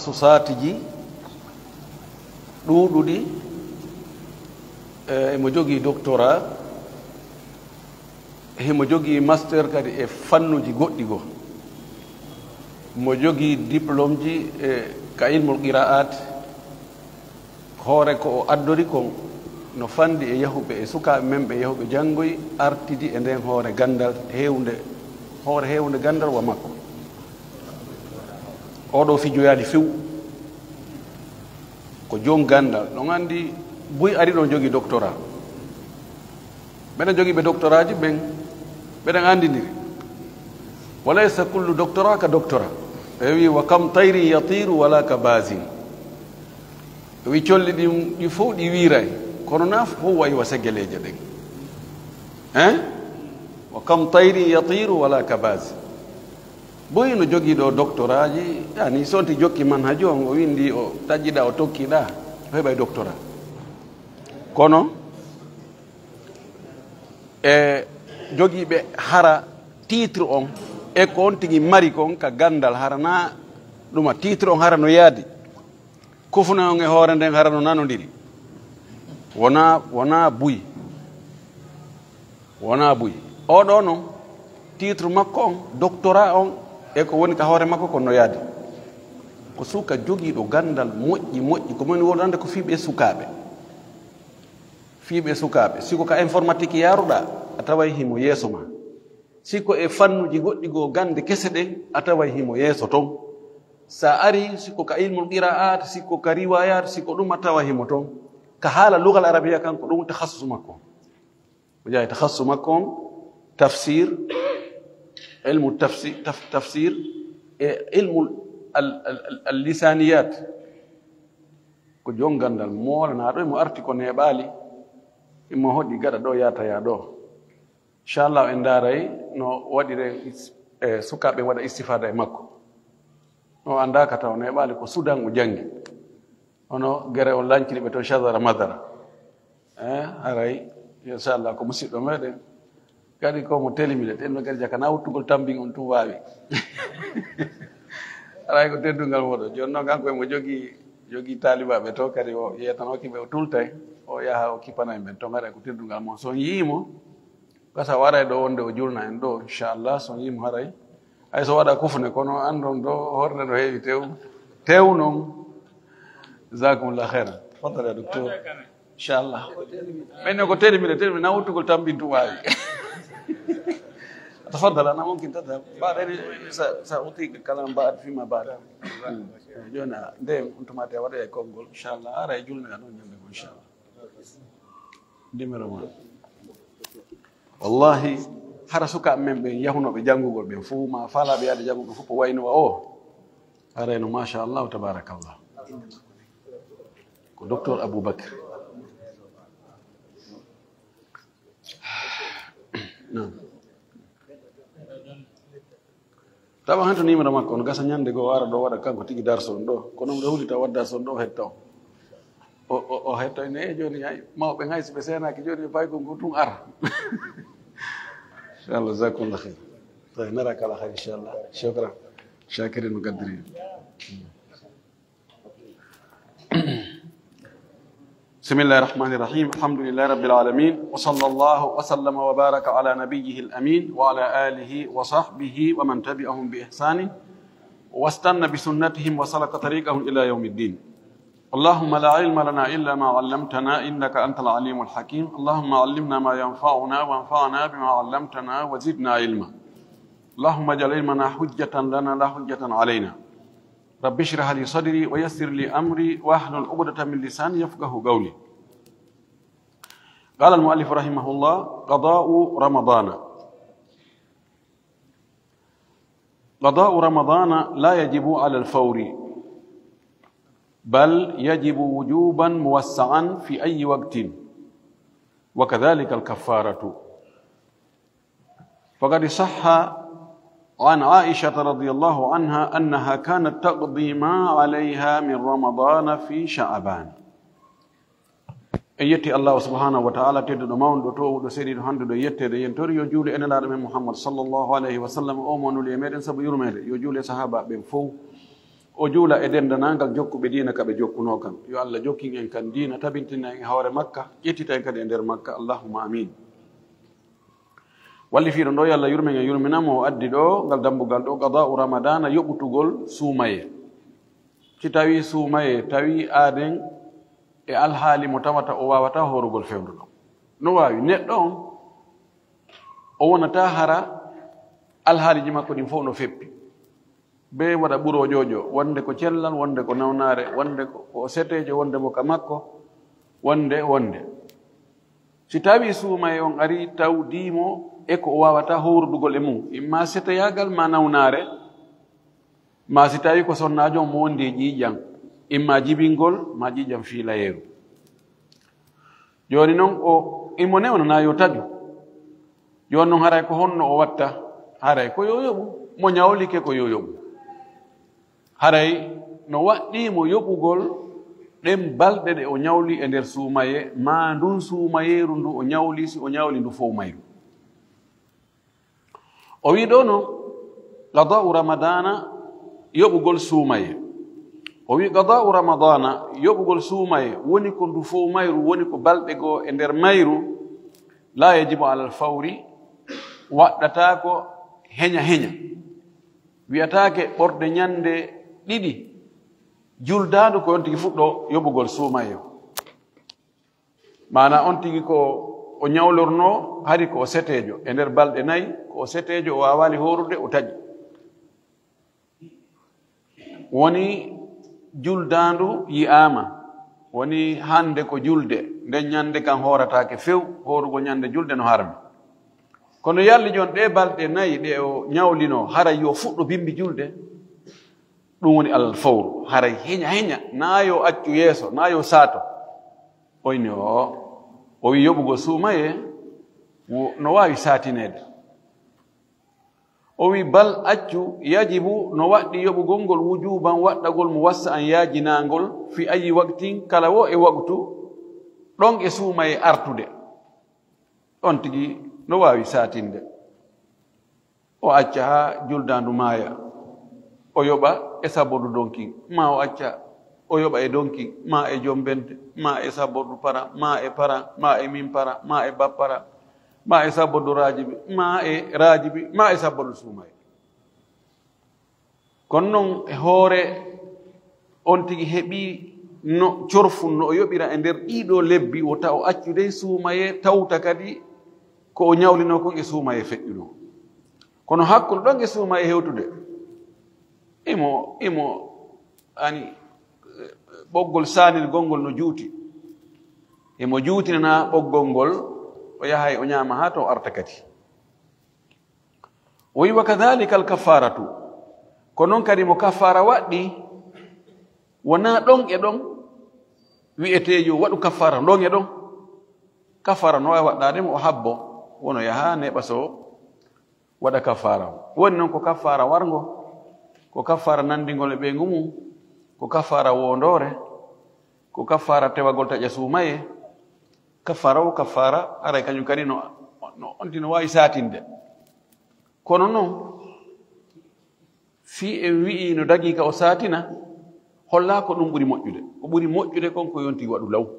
takhassusatiji ɗuɗuɗi emo jogii doctorat, hemo jogii master kadi e fannuji goɗɗi goo, mo jogii diplôme ji ka ilmul qira'at. hoore ko o addori kon no fandi e yahuɓe e sukaaɓe men ɓe yahuɓe janngoy artidi e nden hoore gandal heewnde gandal wa makko. oɗo fijoyaali few ko joom gandal. ɗon anndi buy ari ɗon jogii doctorat. ɓeɗen jogii ɓe doctorat ji ɓen ɓeɗen anndidiri. walaysa kullu doctorat ka doctorat. ɓe wi wa kam tayri yatiru wala ka basin. ɓe wi colli ɗi fof ɗi wiiray kono na fof wayi wa seggeleje ɗen. wa kam tayri yatiru wala ka basin. boyi no jogii ɗo doctorat ji ani sonti jokki man ha jon o windi o taƴƴiɗa o tokkiɗa o heɓay doctorat. kono e jogiiɓe hara titre on e ko on tigi mari kon ka gandal harana ɗuma titre on hara no yaadi kufuna on e hoore nden hara no nanodiri wona buy oɗo noon titre makko on doctorat on e ko woni ka hoore makko kon no yaadi ko suka jogiiɗo gandal moƴƴi ko moni wonande ko fiiɓe sukaaɓe siko ka informatique yaaruɗa a taway himo yeeso ma, siko e fannuji goɗɗi goo gande kese ɗen a taway himo yeeso ton. sa ari siko ka ilmul qira'at, siko ka riwayat, siko ɗum a tawa himo ton. ka haala lugal arabia kan ko ɗum tahassus makko on. o jawi tahassus makko on tafsir, ilmu tafsir e ilmu allisaniyat ko jon gandal molanaɗo emo arti ko neɓaali imo hoɗi gaɗa ɗo yataya ɗo. inchallah en daaray no waɗire sukaaɓe waɗa istifada e makko. o andaka taw neɓaali ko sudan o jangi hono gere o lancini ɓe to chadara madara haray inchallah ko musidɗo meɗen kadi komo telimide tenno kadi jakana wuttugol tambin on tum wawi aray ko teddugal moɗo joni noon kanko emo jogii talibaɓe to kadi o yetanokiɓe o tultay o yaha o kippana e men to haray ko teddugal mon. son yiimo gasa waray ɗo wonde o julna en ɗo inchallah son yiimo haray hay so waɗa kufne kono andon ɗo horde no heewi tew noon jasakumullah hairan. fadala docteur inchallah ɓenne ko telimide na wuttugol tambin tum wawi تفضل أنا ممكن تذهب بعد سأعطيك كلام بعد فيما بعد. جونا ديم أنتم أتى ورا يكونغول إن شاء الله أرى يجولنا أنو نجمع إن شاء الله. ديم رمان. والله حرسوك أمم بيهونو بيجانغول بيفوما فلا بياد جانغول بيفوما وينو أرى إنه ما شاء الله وتبارك الله. دكتور أبو بكر. نعم. tawa hanto nimara makko on gasa ñande goo ara ɗo waɗa kanko tigi darson ɗo kono mo ɗo hulita wadda son ɗo hetta o hetta ene joni hay mawɓe hayso ɓe senaki joni fay ko tum ara inchallah jasakumullah khair tawi naraka ala khair inchallah shukran shakirin muqaddirin. بسم الله الرحمن الرحيم الحمد لله رب العالمين وصلى الله وسلم وبارك على نبيه الأمين وعلى آله وصحبه ومن تبعهم بإحسان واستنى بسنتهم وسلك طريقهم إلى يوم الدين. اللهم لا علم لنا إلا ما علمتنا إنك أنت العليم الحكيم. اللهم علمنا ما ينفعنا وانفعنا بما علمتنا وزدنا علما. اللهم اجعل علمنا حجة لنا لا حجة علينا. رب اشرح لي صدري ويسر لي أمري واحلل عقدة من لساني يفقه قولي. قال المؤلف رحمه الله: قضاء رمضان. قضاء رمضان لا يجب على الفور، بل يجب وجوبا موسعا في أي وقت، وكذلك الكفارة. فقد صح عن عائشة رضي الله عنها أنها كانت تقضي ما عليها من رمضان في شعبان. يتي الله سبحانه وتعالى تدو ماون دو تو دو سيري هاندو دو يتي دو ينتور يو جولي ان الله محمد صلى الله عليه وسلم او مونو لي ميدن سب يورمede yo juule sahaba be fo o juula e dendanangal jokkuɓe diina kaɓe jokkuno kan yo Allah jokkin en kan diina tabintina en hawre makka ƴettita en kadi e nder makka allahumma amin walli fiiɗo ɗo yo Allah yurmen e yurminamo o addi ɗo ngal dambugal ɗo qada'u ramadana yoɓutugol suumaye si tawi suumaye tawi aaden e alhaali mo tawata o wawata horugol fewnuɗo no wawi neɗɗo on o wonata hara alhaaliji makko ɗin fof no feppi be waɗa ɓurojojo wonde ko cellal wonde ko nawnare wonde ko setejo wonde mo ka makko wonde si tawi suumaye on ari tawdimo e ko o wawata howrudugol e mum imma seteyagal ma nawnare ma si tawi ko sonnajo mo wondi e ƴiiƴam imma jibingol ma ƴiiƴam fiilayeru joni noon o imo newnana yo taju joni noon haray ko honno o watta haray ko yoyoɓu mo ñawlike ko yoyoɓu haray no waɗɗimo yoɓugol ɗen balɗe ɗe o ñawli e nder suumaye ma ndun suumayeru ndu o ñawli si o ñawli ndu fof mayru o wi ɗo noon qada'u ramadana yoɓugol suumaye o wi qada'u ramadana yoɓugol suumaye woni ko ndu fof mayru woni ko balɗe goo e nder mayru la yajibu alal fawri waɗɗata ko heña wiyatake ɓorde ñande ɗiɗi juldandu ko on tigi fuɗɗo yoɓugol suumaye o mana on tigi ko o ñawlorno hari ko o setejo e nder balɗe nayi ko o setejo o wawali horude o taƴi woni juldandu yi'ama woni hande ko julde nden ñande kan horatake few horugo ñande julde no harmi kono yalli jon ɗe balɗe nayi ɗe o ñawlino haray yo fuɗɗo bimbi julde ɗum woni alal fawru haray heña na yo accu yeeso na yo saato oyni o wi yoɓugo suumaye no wawi satinede o wi bal accu yajibu no waɗɗi yoɓugol ngol wujuban waɗɗagol mo wassa an yaajinangol fi ayi waktin kala wo e waktu ɗon e suumaye artude ɗon tigi no wawi satinde o acca ha juldandu maaya o yoɓa e sabordu donki ma o acca o yoɓa e donki ma e jombente ma e sabordu para ma e para ma e min para ma e bappara ma e sabordu rajibi ma e rajibi ma e sabordu suumaye kono noon e hoore on tigi heɓi no corfu no o yoɓira e nder ɗiɗo lebbi o taw accude suumaye tawta kadi ko o ñawlino kon e suumaye feƴƴuno kono hakkude ɗon e suumaye hewtude imo ani ɓoggol sanil gongol no juuti emo juutinana ɓoggol ngol o yahay o ñaama ha to arta kadi o wi wa kadhalika al kafaratu ko noon kadi mo kafara waɗɗi wona ɗon e ɗon wi'etejo waɗu kafara ɗon e ɗon kafara no wawi waɗɗademo o habbo wono yaha neɓa so waɗa kafara woni noon ko kafara wargo ko kafara nandigol e ɓeygu mum ko kafara wondore ko kafara tewagol taƴa suumaye kafara o kafara aray kañum kadi no ontino wawi satinde kono noon fi en wi'i no dagi ka o satina holla ko ɗum ɓuri moƴƴude ko ɓuri moƴƴude kon ko yonti waɗu law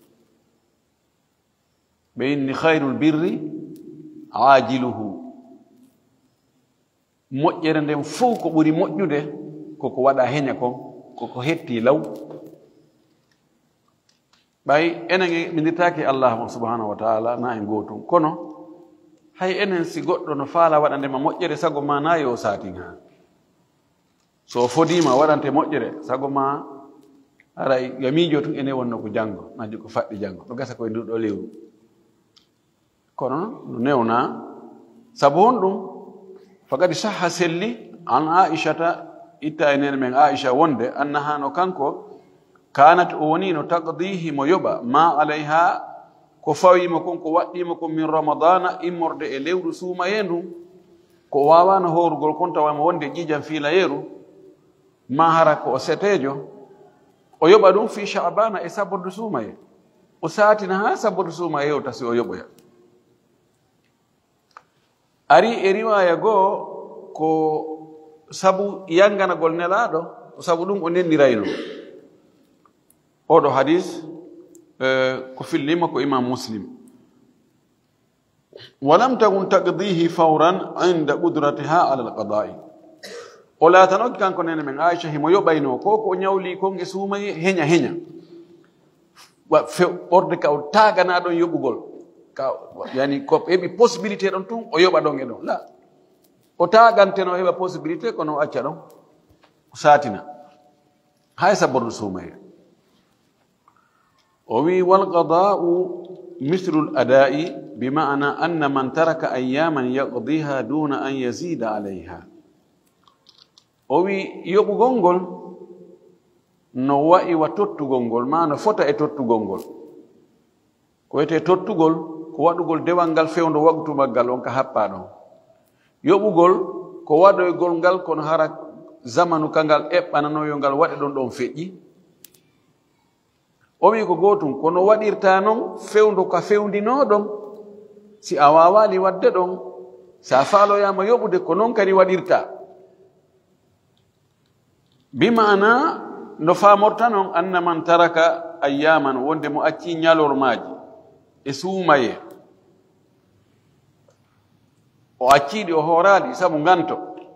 ɓe inni hayrul birri ajiluhu moƴƴere nden fof ko ɓuri moƴƴude koko waɗa heña kon koko hetti law ɓay enen mindirtaki Allah subhanahu wa taala na en gotum kono hay enen si goɗɗo no faala waɗandema moƴƴere sago ma na yo satin ha so fodima waɗante moƴƴere sago ma aray yo miijo tun ene wonno ko janngo naji ko faɗɗi janngo ɗo gasa koye nduɗo lewru kono no newna sabu on ɗum fakadi sahha selli an aishata itta e nene men aicha wonde annaha no kanko kanat o woni no taqdihi mo yoɓa ma alayha ko fawima kon ko waɗɗima kon min ramadana immorde e lewru suumaye ndu ko wawano horugol kon tawama wonde ƴiƴam fiilayeru ma hara ko o setejo o yoɓa ɗum fi chabana e sabordu suumaye o satina ha sabordu suumaye o tasi o yoɓoya ari e riwaya goo ko sabu yanganagol nelaɗo sabu ɗum o nennirayno oɗo hadis ko fillima ko imam muslim walam takun taqdihi fawran inda qudratiha ala alqada'i o laatanoki kanko nene men aicha himo yoɓayno ko ko ñawli kon e suumaye heña ɓorde ka o tagana ɗon yoɓugol ka yani ko heɓi possibilité ɗon tun o yoɓa ɗon e ɗon la o taganteno heɓa possibilité kono o acca ɗon o satina hay sabordu suumaye o wi walqada'u مثل الأداء بمعنى أن من ترك أياما يقضيها دون أن يزيد عليها owi yoɓu gongol no wa'i wa tottugol ngol ma no fota e tottugol ngol ko wiyete tottugol ko waɗugol dewal ngal fewndo wagtumal ngal on ka happa ɗon yoɓugol ko waɗoygol ngal kono hara zamanu kangal eɓɓananoyo ngal waɗe ɗon ɗon feƴƴi o wi ko gotum kono waɗirta noon fewndo ka fewndinoɗon si a wawali wadde ɗon sa faaloyama yoɓude ko noon kadi waɗirta bimana no famorta noon anna man taraka ayyaman wonde mo acci ñalormaji e suumaye o acciɗi o hoorali sabu nganto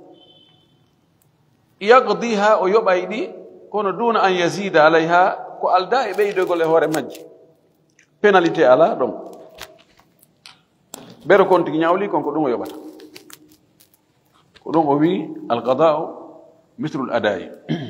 yaqdiha o yoɓay ɗi kono duna an yazida alayha ko alda e ɓeydoygol e hoore majji pénalité ala ɗon ɓero kon tigi ñawli konko ɗum o yoɓata ko ɗum o wi alqada'u mithlu l adai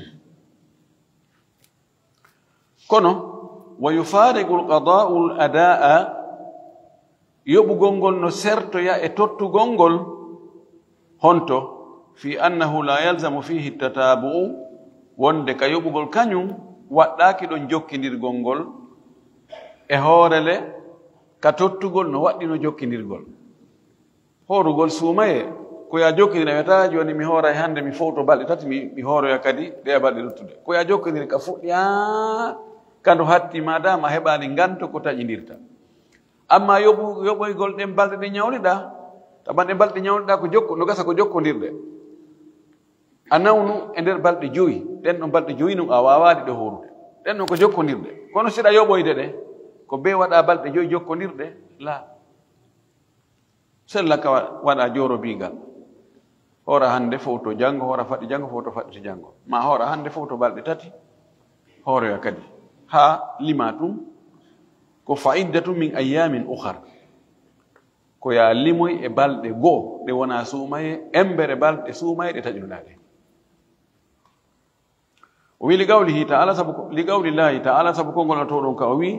kono wa yufarigu lqada'u l ada'a yoɓugol ngol no sertoya e tottugol ngol honto fi annahu la yalzamu fihi tatabu'u wonde ka yoɓugol kañum waɗɗaki ɗon jokkidirgol ngol e hoorele ka tottugol no waɗɗino jokkidirgol hoorugol suumaye ko ya jokkidiri wiyata joni mi hoora e hannde mi fowto balɗe tati mi hooroya kadi ɗeya balɗe luttude ko ya jokkidiri ka fuɗɗi kando hatti madama heɓani nganto ko taƴidirta amma yoɓoygol ɗen balɗe ɗe ñawliɗa taban ɗe balɗe ñawliɗa ko no gasa ko jokkodirɗe a nawnu e nder balɗe joyi ɗen ɗon balɗe joyi num a wawaɗi ɗe horude ɗen ɗon ko jokkodirɗe kono siɗa yoɓoyde ɗe ko be waɗa balɗe joyi jokkodirɗe la sella ka waɗa jorobigal hoora hannde fowto janngo hoora faɗɗi janngo fowto faɗɗiti janngo ma hoora hannde fowto balɗe tati hooroya kadi ha lima tum ko fa'iddatu min ayamin ukhar ko ya limoy e balɗe goo ɗe wona suumaye embere balɗe suumaye ɗe taƴunoɗa ɗe o wi ligawlillahi ta'ala sabu kongol to ɗon ka o wi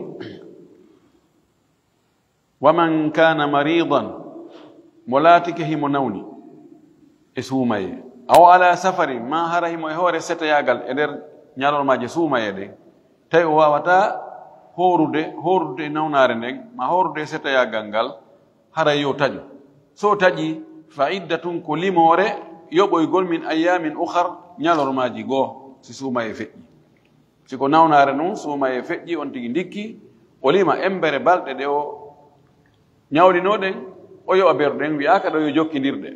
waman kana maridan mo laatike himo nawni e suumaye aw ala safari ma hara himo e hoore setoyagal e nder ñalormaje suumaye ɗe tawi o wawata horude e nawnare nden ma horude e setoyagal ngal hara yo taƴu so taƴi fa iddatun ko limore yoɓoygol min ayamin ukhar ñalormaji goo si suumaye feƴƴi siko nawnare noon suumaye feƴƴi on tigi ndikki o lima embere balɗe ɗe o ñawlinoɗen o yoɓa berɗen wiyaka ɗo yo jokkidirɗe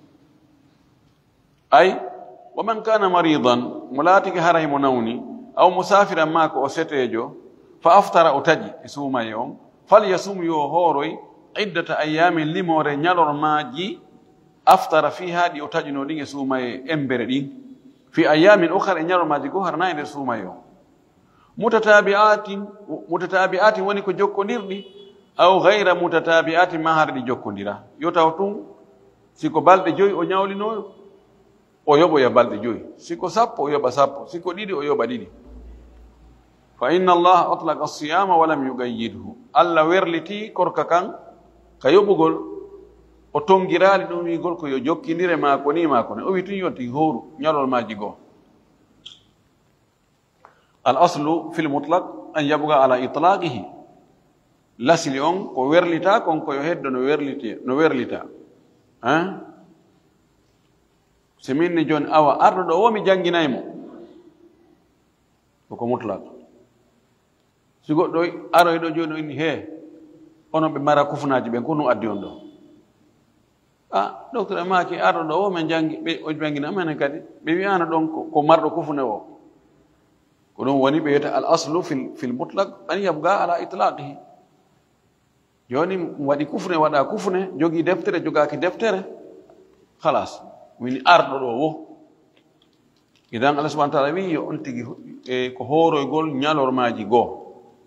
ay wa man kana maridan mo laatiki hara himo nawni aw musafiran ma ko o setejo fa aftara o taƴi e suumaye on falyasum yo hooroy iddata ayamin limore ñalormaji aftara fiha ɗi o taƴino ɗin e suumaye embere ɗin fi ayamin ukhar e ñalormaji goo harana e nder suumaye on mutatabi'atin woni ko jokkodirɗi aw gayra mutatabi'atin ma har ɗi jokkodira yo taw tun siko balɗe joyi o ñawlino o yoɓoya balɗe joyi siko sappo o yoɓa sappo siko ɗiɗi o yoɓa ɗiɗi fa inna allaha atlaqa as-siyama wa lam yugayyidhu allah werliti korka kan ka yoɓugol o tongirali ɗum wigol ko yo jokkidire maako ni maako ne o wi tun yonti howru ñalolmaji goo al aslu fil mutlaq an yabuga ala itlaqihi lasli on ko werlita kon koyo heddo no werlita so minni joni awa arɗo ɗo womi jangginaymo koko mutlaq si goɗɗo aroyɗo joni o inni he onon ɓe mara kufunaji ɓen ko ɗum addi on ɗo docteur e maki arɗo ɗo o men jangi ɓe o jangina amene kadi ɓe wiyano ɗon ko marɗo kufune o كنون وني بيت الأصل في المطلق أن يبقى على إطلاقه جوني ودي كفر ودا كفر جوجي دفتر جوجاكي دفتر خلاص من أرض رو إذا الله سبحانه وتعالى ينتهي كهورو يقول نيالور ماجي جو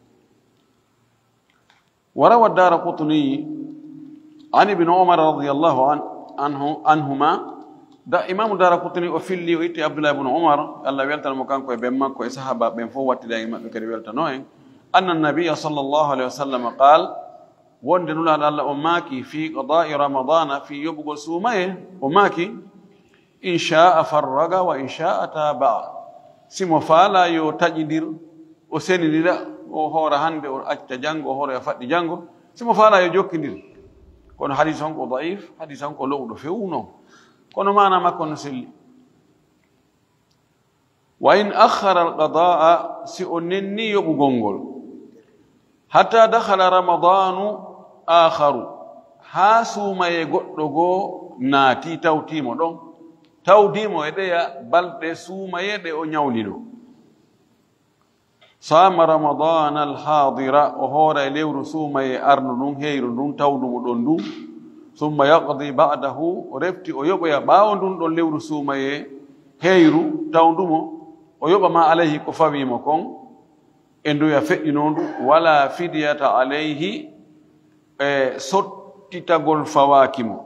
وروى الدارقطني عن ابن عمر رضي الله عنهما دا إمام الدارقطني وفيلي ويتي عبد الله بن عمر الله يلتا المكان كوي بمك كوي صحابة بين فوات دا إمام بكري يلتا نوين أن النبي صلى الله عليه وسلم قال وندن الله أماكي في قضاء رمضان في يبقى سوميه أماكي إن شاء فرغ وإن شاء تابع سيمو فالا يو تجدير وسيني للا وهو هند أجت جانغو وهو يفات جانغو سيمو فالا يو جوكندير كون حديثهم ضعيف حديثهم لغض فيونو كون ما ما كون سلي وإن أخر القضاء سيؤنني يبغونغول حتى دخل رمضان آخر هاسو ما يغدغو ناتي توتيمو دون توتيمو يديا بلد سوما يدي او نياوليدو صام رمضان الحاضر وهو ليور سوما أرنون هيرون تودو دون ثم يقضي بعده رفتي او يبا باوندون دون ليور سوما هيرو تودومو او يبا ما عليه كفاويمو كون endo ya fe'inondu wala fidyata alayhi sottitagol fawakimo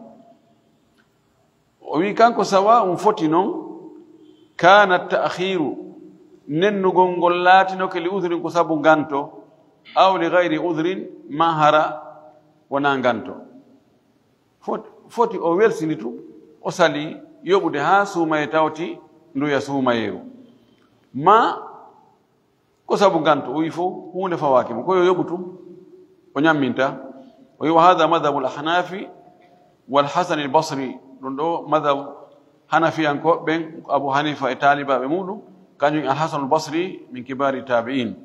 o wi kanko sawa foti non kana ta'khiru nennugol ngol laatino ke li udhrin ko sabu ganto aw li ghairi udhrin mahara wana ganto foti o welsinitu o sali yobude ha sumaye tawti ndu ya sumayeru ma ko sabu ganto o yifo hunde fawakimo ko yobutu o nyamminta o yi hada madhhabu al-ahnafi wal hasan al-basri do madhhab hanafi anko ben abu hanifa e taliba be mudu kanyu al-hasan al-basri min kibari tabi'in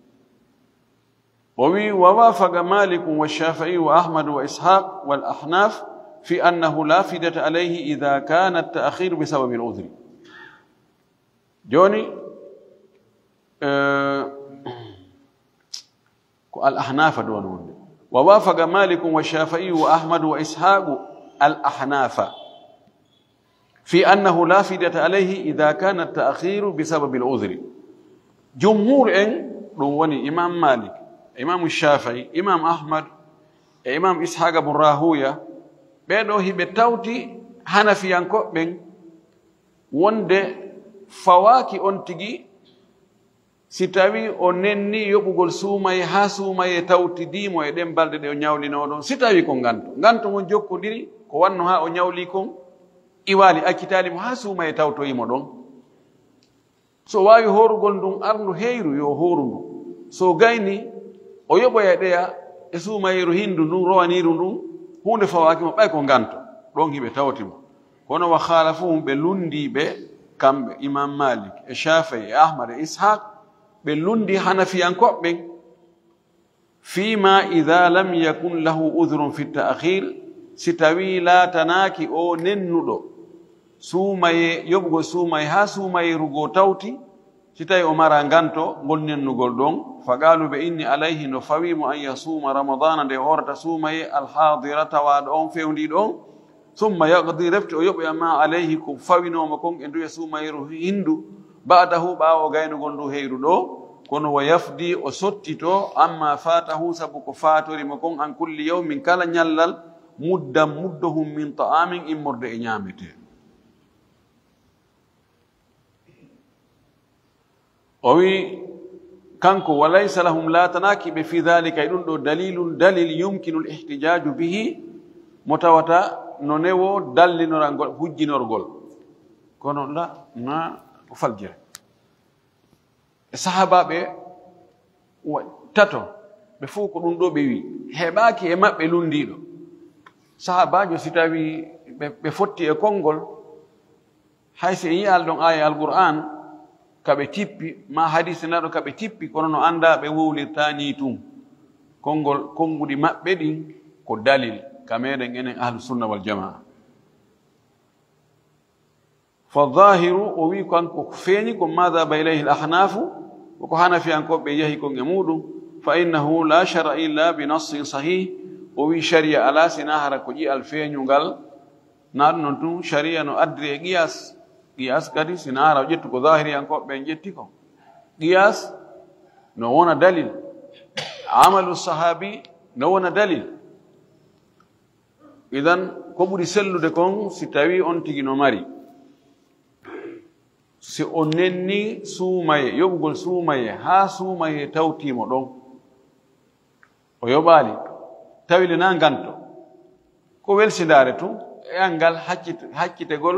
wa wi wafaqa malik wa shafi'i wa ahmad wa ishaq wal ahnaf fi annahu la fidata alayhi idha kana at-ta'khir bi sabab al-udhri joni الأحناف دون ووافق مالك والشافعي وأحمد وإسحاق الأحناف في أنه لا فدية عليه إذا كان التأخير بسبب العذر جمهور رواني إمام مالك إمام الشافعي إمام أحمد إمام إسحاق بن راهوية بيدو هي بتاوتي حنفيان كو بن وند فواكي أنتجي sitawi o nenni yobugol suumay ha suumay tawtidimo e dem balde de o nyawlino don sitawi ko ganto mon jokkodiri ko wanno ha o nyawli kon iwali akitali mo ha suumay tawto yimo don so wawi horugol dum arndu heyru yo horundu so gayni o yoboya deya e suumayru hindu dum rowaniru dum hunde fawaki mo bay ko ganto don hibe tawtimo kono wa khalafuhum be lundi be kambe imam malik e shafi'i e ahmad e ishaq باللندي حنفيان كوبين فيما إذا لم يكن له أذر في التأخير ستوي لا تناكي أو ننودو سوماي يبغو سوماي ها سوماي رغو تاوتي ستاي أمارا غانتو غول ننوغول دون فقالوا بإني عليه نفويم أن يصوم رمضان دي هورتا سوماي الحاضرة وادون فيوندي دون ثم يقضي رفت ويبقى ما عليه كفوينو مكون اندو يسوماي هندو بعده باو غاينو غوندو هيرو دو كونو ويفدي وسوتيتو اما فاته سبو كفاتوري مكون ان كل يوم من كلا نيالال مدهم من طعام امرد نيامته اوي كانكو وليس لهم لا تناكب في ذلك يدندو دليل يمكن الاحتجاج به متوتا نونيو دالينورانغول حجينورغول كونو لا ما فالجر الصحابه be tato be fu ko dum do be wi hebaaki e mabbe lundido sahabaajo sitawi be fotti e kongol hayse yiyal don aya alquran kabe tippi ma hadith nado kabe tippi kono no anda be wowlirtani tum kongudi mabbe din ko dalil kameden enen ahlus sunna wal jamaa فالظاهر ويكون كفيني كم ماذا بإليه الأحناف ko hanafi an ko be yahi ko ngemudu fa innahu la shar'a illa bi nassin sahih o wi sharia ala sinahara ko ji al feñugal na non tu sharia no adri qiyas kadi sinahara jettu ko zahiri an ko be jetti ko qiyas no wona dalil amalu sahabi no wona dalil idan ko ɓuri sellude kon si tawi on tigi no mari si o nenni suumaye yoɓugol suumaye haa suumaye tawtimo ɗon o yoɓaali tawile na nganto ko welsindaare tun e angal haccitegol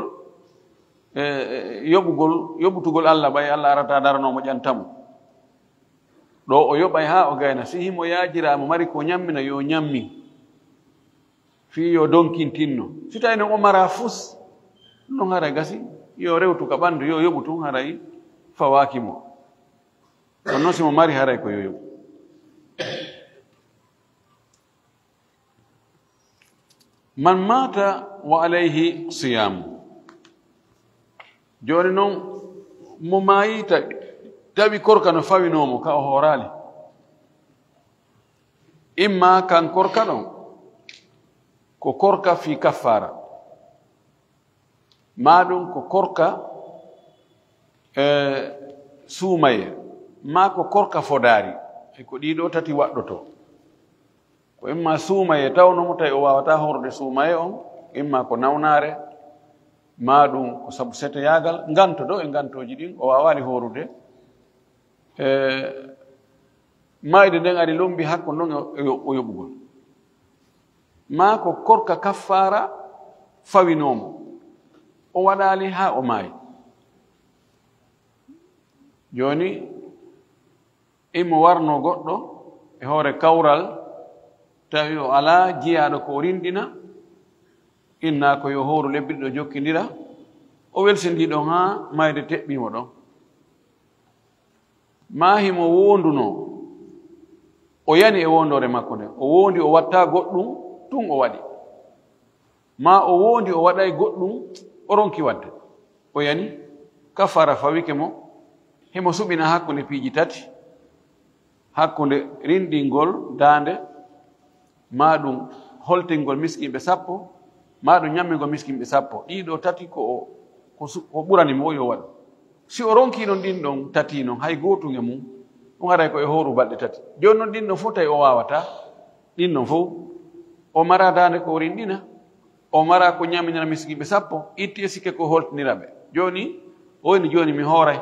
yoɓutugol Allah ɓay Allah arata daranomo ƴantamo ɗo o yoɓay haa o gayna si himo yaajira mo mari ko ñammina yo ñammi fi yo donkintinno si tawi no o mara fus ɗum haray gasi yo rewtu ka ɓanndu yo yoɓu tun haray fawakimo ɗon noon simo mari haray ko yo yoɓu man mata wa alayhi siyamu joni noon mo maayi tawi korka no fawinomo ka o hoorali imma kan korka ɗon ko korka fi kaffara maɗum ko korka suumaye ma ko korka fodari e ko ɗiɗo tati waɗɗoto ko imma suumaye tawnomo tawi o wawata horde suumaye on imma ko nawnare maɗum ko sabu seteyagal nganto ɗo e ngantoji ɗin o wawani horude mayde nden ari lombi hakko ɗon o yoɓugol ma ko korka kaffara fawinomo o waɗali ha o maayi joni imo warno goɗɗo e hoore kawral tawi o ala jiyaɗo ko rinɗina inna ko yo horu lebbiɗo jokkidira o welsindiɗon ha mayde teɓɓimo ɗon ma himo wonduno o yani e wondore makko nde o wondi o watta goɗɗum tun o waɗi ma o wondi o waɗay goɗɗum o ronki wadde o yani kafara fawike mo himo suɓina hakkunde piiji tati hakkunde rinɗingol dande maɗum holtingol miskimɓe 10 maɗum ñammingol miskimɓe 10 ɗiɗo tati ko ɓuranimo o yo waɗu si o ronki ɗon ɗin ɗon tati noon hay gotunge mum ɗum haray ko e horu balɗe tati joni noon ɗin ɗon fof tawi o wawata ɗin ɗon fof o mara dande ko rinɗina o mara ko ñaminana miskiɓe 10 itti e sikke ko holtiniraɓe joni o woni joni mi hooray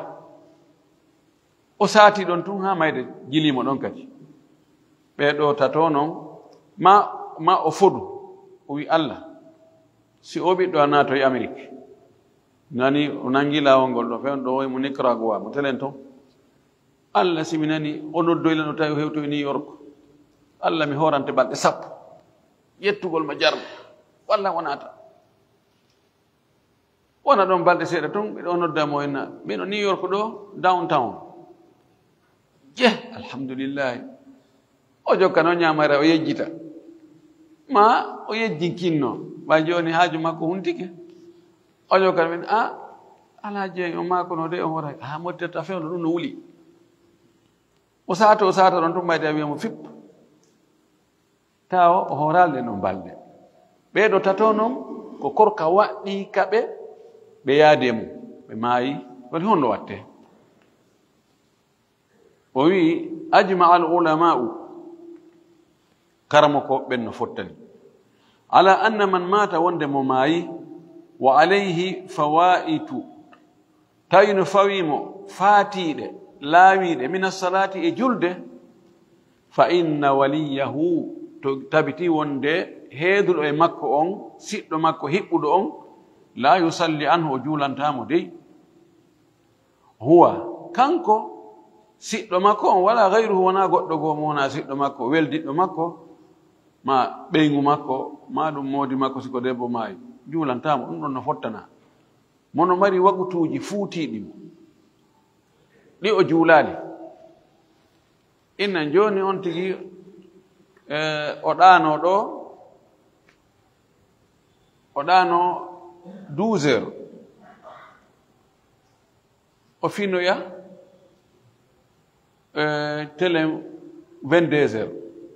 o saati ɗon tun ha mayde jilimo ɗon kadi ɓeɗo tato noon ma o fodu o wi Allah si o ɓiɗɗo a natoye Amérique nani o nangi lawol ngol ɗo fewn ɗo mo Nicaragua mo telen ton Allah simi nani o noddoylen o tawi o hewtoye New York Allah mi horante balɗe 10 yettugol ma jarno walla wonata wona ɗon balɗe seeɗa ton ɓeɗo noddamo henna mbiɗo New York ɗo downtown alhamdulillahi o jokka noon ñamare o yejjita ma o yejjinkinno ɓay joni haaju makko huntike o jokka men ala jeeyi o makono de o wora ha moddetta fewno ɗum no wuli o sata ɗon tum mayde a wiyamo fipp tawa o horalde no balɗe ɓeɗo tato noon ko korka waɗɗi kaɓe ɓe yaade mum ɓe maayi woni honno watte o wi ajma al ulama'u karamo ko ɓen no fottani ala anna man mata wonde mo maayi wa alayhi fawaitu tawi no fawimo faatiɗe laawiɗe min assalati e julde fa inna waliyahu to tabiti wonde heeduɗo e makko on siɗɗo makko hiɓɓuɗo on la yusalli anhu o juulantamo dey huwa kanko siɗɗo makko on wala gayruhu wona goɗɗo goo mo wona siɗɗo makko weldiɗɗo makko ma ɓeygu makko ma ɗum moodi makko siko debbo maayi juulantamo ɗum ɗon no fottana mono mari wagutuji fuutiɗi ɗi o juulali innan joni on tigi o ɗano ɗo o ɗano 12 heures o finoya télé 22h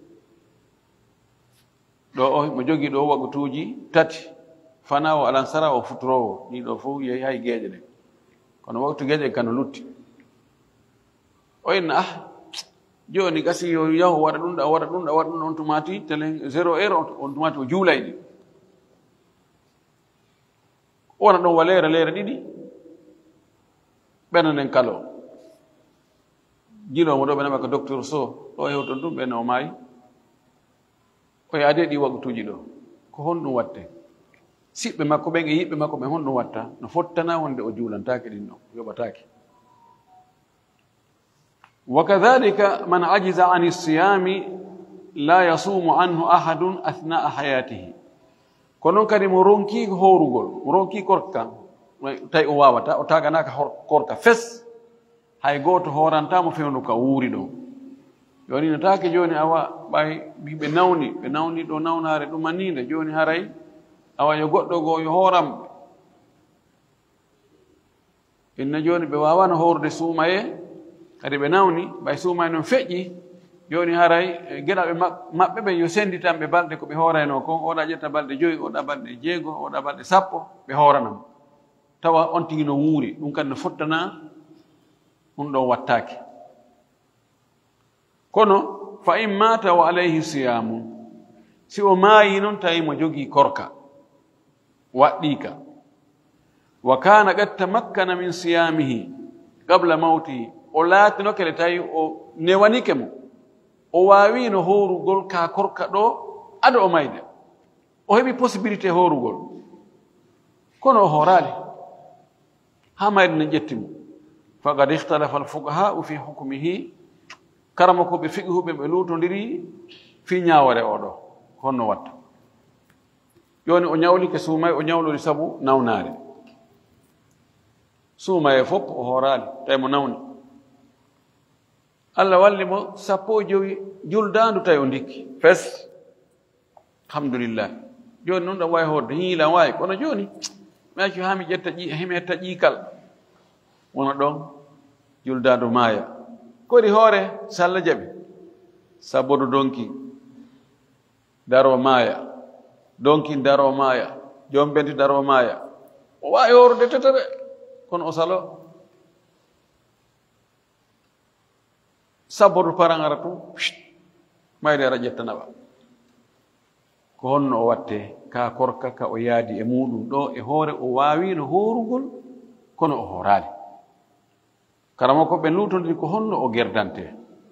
ɗo mo jogii ɗo wagutuuji tati fana o alansara o futoroowo ni ɗo fof yehi hay geeƴe ɗe kono waktu geeƴe kano lutti o inna jooni gasi yo yahu waɗa ɗum ɗa waɗa ɗum ɗa waɗa ɗum on tumati télé 0h on tumati o juulay ɗi o wona ɗon waleere leere ɗiɗi ɓena nden kalo jiloomo ɗo ɓe naɓa ko docteur so ɗo hewton ɗum ɓenne o maayi o yaade ɗi wagutuuji ɗo ko honɗum watte siɓɓe makko ɓen e yiɓɓe makko ɓen honɗum watta no fottana wonde o juulantaake ɗin ɗo yoɓataake wa kadhalika man ajiza ani siyami la yasumu anhu ahadun athnaa hayatihi ko noon kadi mo ronki horugol mo ronki korka tawi o wawata o taganaka korka fes hay goto horantamo fewnu ka wuuri ɗo joni no taake joni awa ɓay ɓe nawni ɗo nawnare ɗumaninde joni haray awa yo goɗɗo goo yo horamɓe inna joni ɓe wawano horde suumaye kadi ɓe nawni ɓay suumaye noon feƴƴi joni haray geɗaɓe maɓɓe ɓe yo senditanɓe balɗe ko ɓe horayno kon oɗa ƴetta balɗe 5 oɗa balɗe 6 oɗa balɗe 10 ɓe horanam tawa on tigi no wuuri ɗum kadi no fottana ɗum ɗon wattake kono fa in mata wa alayhi siyamu si o maayi noon tawi mo jogii korka waɗɗika wa kana qad tamakkana min siyamihi qabla mawtihi o laatino kele tawi o newanike mo o waawino horugol ka korka ɗo ado o mayde o heɓi possibilité horugol kono o horaali ha mayde ne ƴettimo faqad ikhtalafa alfuqahau fi hukmihi karama ko ɓe fiqihuɓe ɓe luutodiri fi ñawore oɗo honno watta joni o ñawlike suumay o ñawlori sabu nawnare suumaye fof o horaali tawi mo nawni Allah walli mo 15 juldandu tawi o ndikki fes alhamdulillah joni noon ɗam wawi horde hiilan wawi kono joni mi acci ha mi ƴetta hemi hetta ƴiikal wona ɗon juldandu maaya kodi hoore so Allah jaɓi sabodo donki daro maaya donki daro maaya jombenti daro maaya o wawi horde tetere kono o salo sabodo parangara tum mayde ara ƴettanaɓa ko honno o watte ka korka ka o yaadi e muɗum ɗo e hoore o wawino horugol kono o horaali karama ko ɓe lutodiri ko honno o gerdante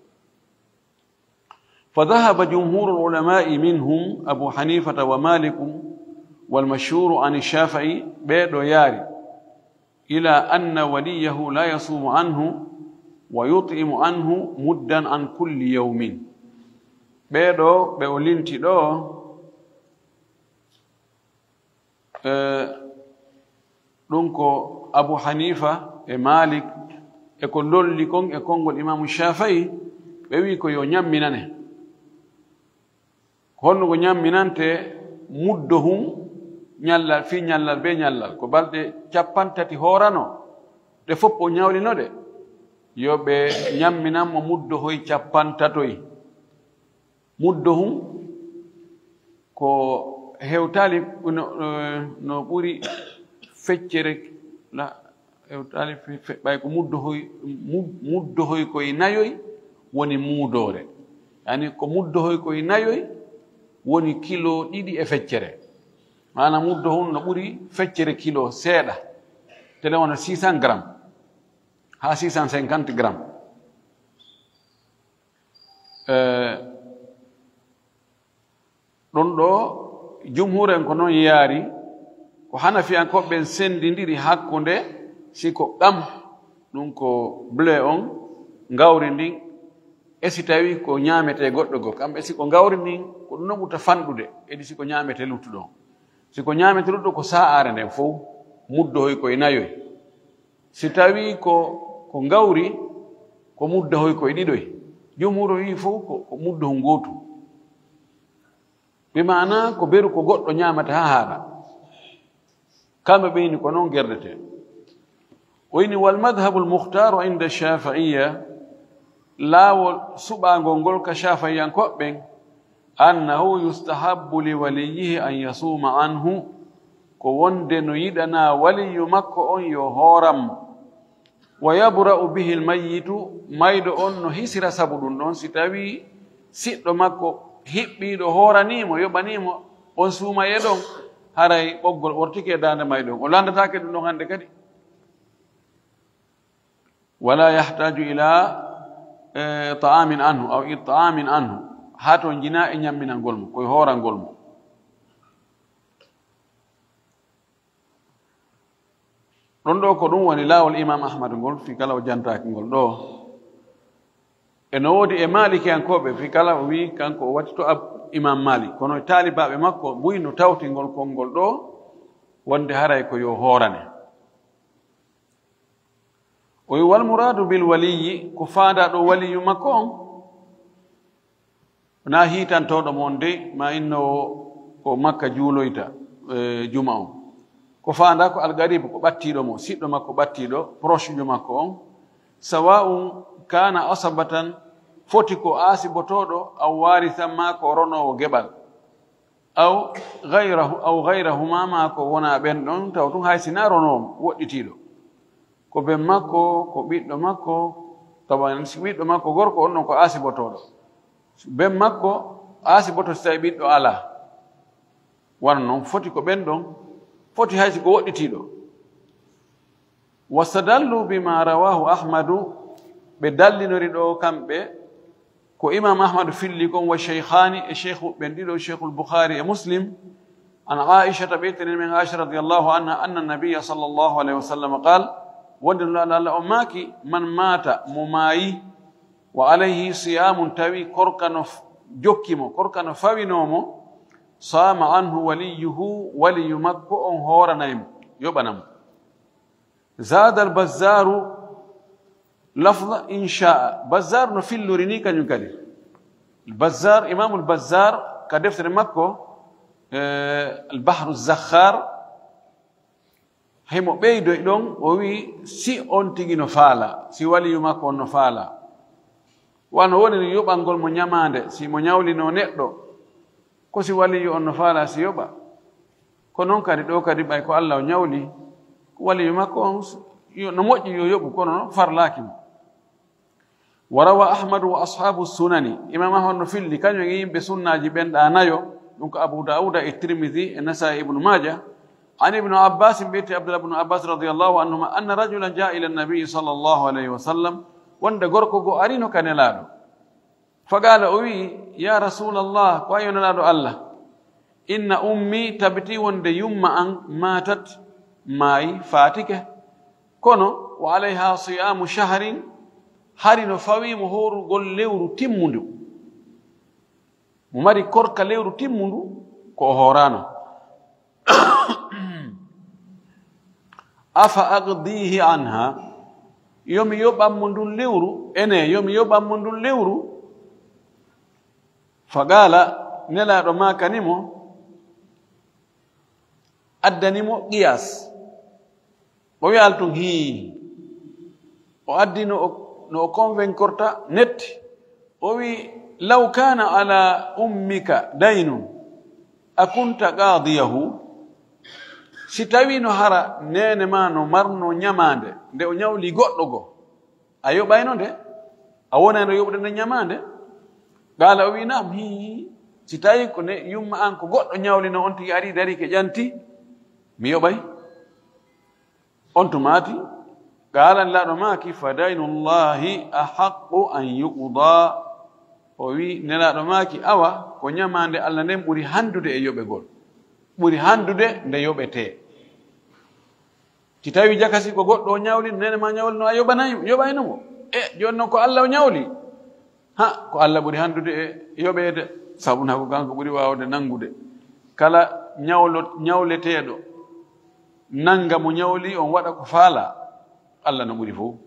fa dhahaba jumhuru lulamai minhum abu hanifata wa malikum walmashhuru an shafii ɓeɗo yaari ila anna waliyahu la yasumu anhu wa yut'imu anhu muddan an kulli yawmin ɓeɗo ɓe o linti ɗo ɗum ko abu hanifa e malik e ko lolli kon e konngol imamu shafii ɓe wi ko yo ñamminane honno ko ñamminante muddo hum ñallal fi ñallal be ñallal ko balɗe 30 horano ɗe fof o ñawlino ɗe yo ɓe ñamminanmo muddo hoy 50 muddo hum ko hewtali no ɓuri feccere hewtali ɓay ko muddo hoy koye nayoy woni muudore yani ko muddo hoy koye nayoy woni kilo 2 e feccere mana muddo hum no ɓuri feccere kilo seeɗa tele wona 600 grammes ha 650 grammes ɗon ɗo jumhur en ko noon yaari ko hanafiyankoɓe sendidiri hakkunde siko ɓam ɗum ko blé on gawri ndin e si tawi ko ñaamete goɗɗo goo kamɓe siko gawri ndin ko ɗum noon ɓurta fanɗude edi siko ñaamete luttuɗon siko ñaamete lutɗo ko sa'are nden fof muddohoy koye nayoy si tawi ko gawri ko muddohoy koye ɗiɗoy jumhuro wi fof ko muddohu gootu bi mana ko beru ko goɗɗo ñaamata ha haaɗa kamɓe ɓeyni ko noon gerdete o yini walmadhabu lmuhtaru inda shafiiya laawol suɓaangol ngol ka shafayankoɓɓen annahu yustahabbu li waliyihi an yasuma anhu ko wonde no yiɗana waliyu makko on yo hooram wa yabra'u bihi almayyitu mayɗo on no hisira sabu ɗum ɗon si tawi siɗɗo makko hiɓɓiiɗo hooranimo yoɓanimo on suuma e ɗon haray ɓoggol ɓortike e dande mayɗon o landatake ɗum ɗon hannde kadi wala yahtaju ila ta'amin anhu aw it'amin anhu ha to jina e ñamminangol mo koye hoorangol mo ɗon ɗo ko ɗum woni laawol imam ahmad ngol fi kala o jantaki ngol ɗo eno woodi e malikiyankoɓe fi kala o wi kanko o watti to imam malik kono taalibaɓe makko ɓuyno tawtingol konngol ɗo wonde haray ko yo hoorane o wi wal muradu bil waliyi ko faanda ɗo waliyu makko on na hiitantoɗo mon de ma inno ko makka juuloyta juma on ko faanda ko algariba ko ɓattiɗo mo siɗɗo makko ɓattiɗo proche jo makko on sawa'un kana asabatan foti ko aasibotoɗo aw warisan ma ko ronowo geɓal aw gayrahuma ma ko wona ɓen ɗon taw tun hay sina ronowo woɗɗitiɗo ko ben makko ko ɓiɗɗo makko tawan si ɓiɗɗo makko gorko on ɗon ko aasibotoɗo ben makko aasiboto so tawi ɓiɗɗo ala wana noon foti ko ɓen ɗon foti haysi ko woɗɗitiɗo wastadallu bima rawahu ahmadu ɓe dallinori ɗo kamɓe ko imam ahmadu filli kon wa cheikhani e cheikhu ɓen ɗiɗo cheikhul boukhari e muslim an aishata ɓeytenen men aicha radiallahu anha anna nabiya sallllahu alayhi wa sallam qal wonde no allah o maaki man mata mo maayi wa alayhi siyamun tawi korkano jokkimo korkano fawinomo sama anhu waliyuhu waliyu makko on hooranaymo yoɓanamo zada albazzaru lafda insha'a bazzar no fillori ni kañum kadi bazzar imamul bazzar ka deftere makko albahru zakhar haymo ɓeydoy ɗon o wi si on tigi no faala si waliyu makko on no faala wano woni no yoɓalngol mo ñamande si mo ñawlino neɗɗo ko si waliyu on no faala si yoɓa ko noon kadi ɗo kadi ɓay ko allah o ñawli ko waliyu makko on no moƴƴi yo yoɓu kono noon farlaaki mo wa rawa ahmadu wa ashabu sunani imam ahmad no filli kañum e yimɓe sunnaji ɓenɗa nayo ɗum ko abu dauda e tirmidi e nasai ibnu maja an ibnu abbas mbiyete abdullah ibnu abbas radiallahu anhuma anna rajulan jaa ila nabiyi sallllahu alayhi wa sallam wonde gorko go arino ka nelaɗo faqala o wi ya rasulallah ko ayo nelaɗo allah inna ummi tabiti wonde yumma an matat maayi fatike kono wa alayha siyamu shahrin hari no fawimo horugol lewru timmundu mo mari korka lewru timmundu ko o horano afa aqdihi anha yomi yoɓanmo ndun lewru ene yomi yoɓanmo ndun lewru faqala nelaɗo makanimo addanimo qiyas o wi altun hi o addi no o convaincreta netti o wi law kana ala ummika daynun akunta qadiyahu si tawi no hara nene ma no marno ñamande nde o ñawli goɗɗo go a yoɓayno nde a wonano yoɓde nde ñamande qala o wi nam hi si tawi ko ne yumma an ko goɗɗo ñawlino on tigi ari dari ke ƴanti mi yoɓay on to maati qala nelaɗo maaki fa daynullahi ahaqu an yuqda o wi nelaɗo maaki awa ko ñamande allah nden ɓuri handude e yoɓegol ɓuri handude nde yoɓete si tawi jakasi ko goɗɗo o ñawli nene ma ñawlino a yoɓaynomo e joni noon ko allah o ñawli ha ko allah ɓuri handude e yoɓede sabuna ko kanko ɓuri wawde nangude kala ñawleteɗo nanga mo ñawli on waɗa ko faala allah no ɓuri fof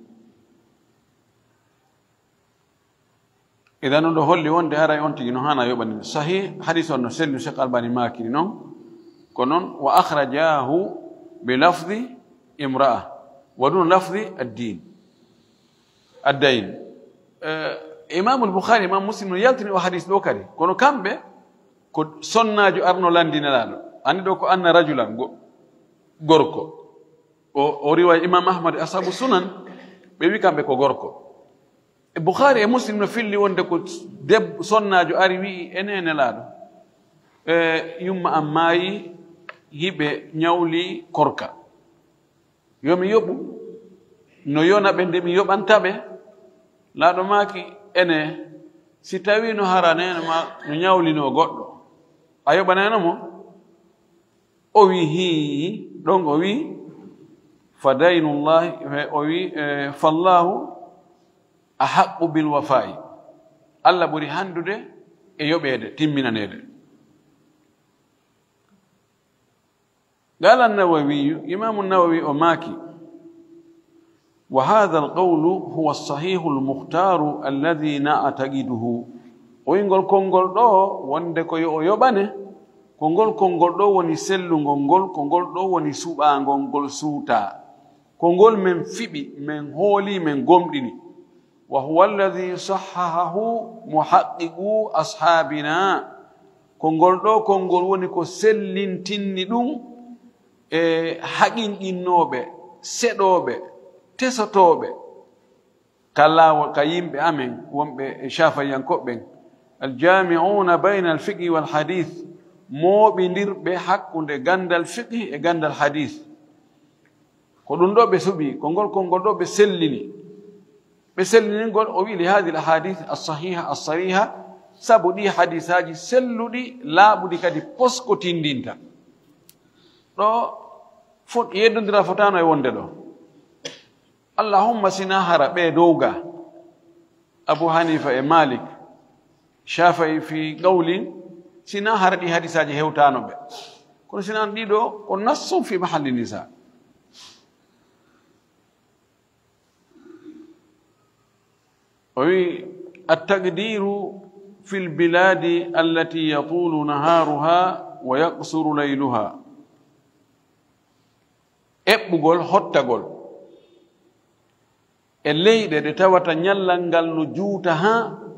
idan on ɗo holli wonde haray on tigi no hana yoɓani sahih hadis on no sellu cheikh albani makiri noon ko noon wa akhrajahu bi lafdi imra'a wa dun lafdi addain imam al-bukhari imam muslim no yaltini o hadith do kadi kono kambe ko sonnajo arno landinelaɗo andi ɗo ko anna rajulan gorko o riwaya imam ahmad ashabu sunan ɓe wi kamɓe ko gorko bukhari e muslim no filli wonde ko sonnajo ari wi enenelaɗo yumma am maayi hiɓe ñawli korka yomi yoɓu no yona ɓe nde mi yoɓantaɓe laaɗo maaki ene si tawi no hara nenema no ñawlino goɗɗo a yoɓanenomo o wi hi ɗon o wi fa daynullahi o wi fallahu ahaqqu bilwafa'i allah ɓuri handude e yoɓede timminanede قال النووي إمام النووي أماكي وهذا القول هو الصحيح المختار الذي نعتقده وينقول كونغول دو وندكو يوباني كونغول دو وني سلو كونغول دو وني سوبا كونغول سوتا كونغول من فيبي من هولي من غومديني وهو الذي صححه محقق أصحابنا كونغول دو كونغول وني كو سلين تيني دوم haƙin innoɓe seɗoɓe tesotoɓe kala ka yimɓe amen wonɓe shafayankoɓɓen aljami'una bayna alfiqhi walhadith moɓidirɓe hakkude gandal fiqhi e gandal hadith ko ɗum ɗo ɓe suɓi kongol ɗo ɓe selliningol o wi li hadi l ahadith alsahiha alsariha sabu ɗi hadisaji selluɗi laaɓuɗi kadi posko tindinta ɗo yeddodira fotano e wonde ɗo allahumma sina hara ɓe dowga abu hanifa e malik shafai fi qawlin sina hara ɗi hadisaji hewtano ɓe kono sinan ɗiɗo ko nassum fi mahalli nisa o wi attaqdiru fi lbiladi allati yatulu naharuha wa yaqsuru layluha eɓɓugol hottagol e leyɗe ɗe tawata ñallal ngal no juuta ha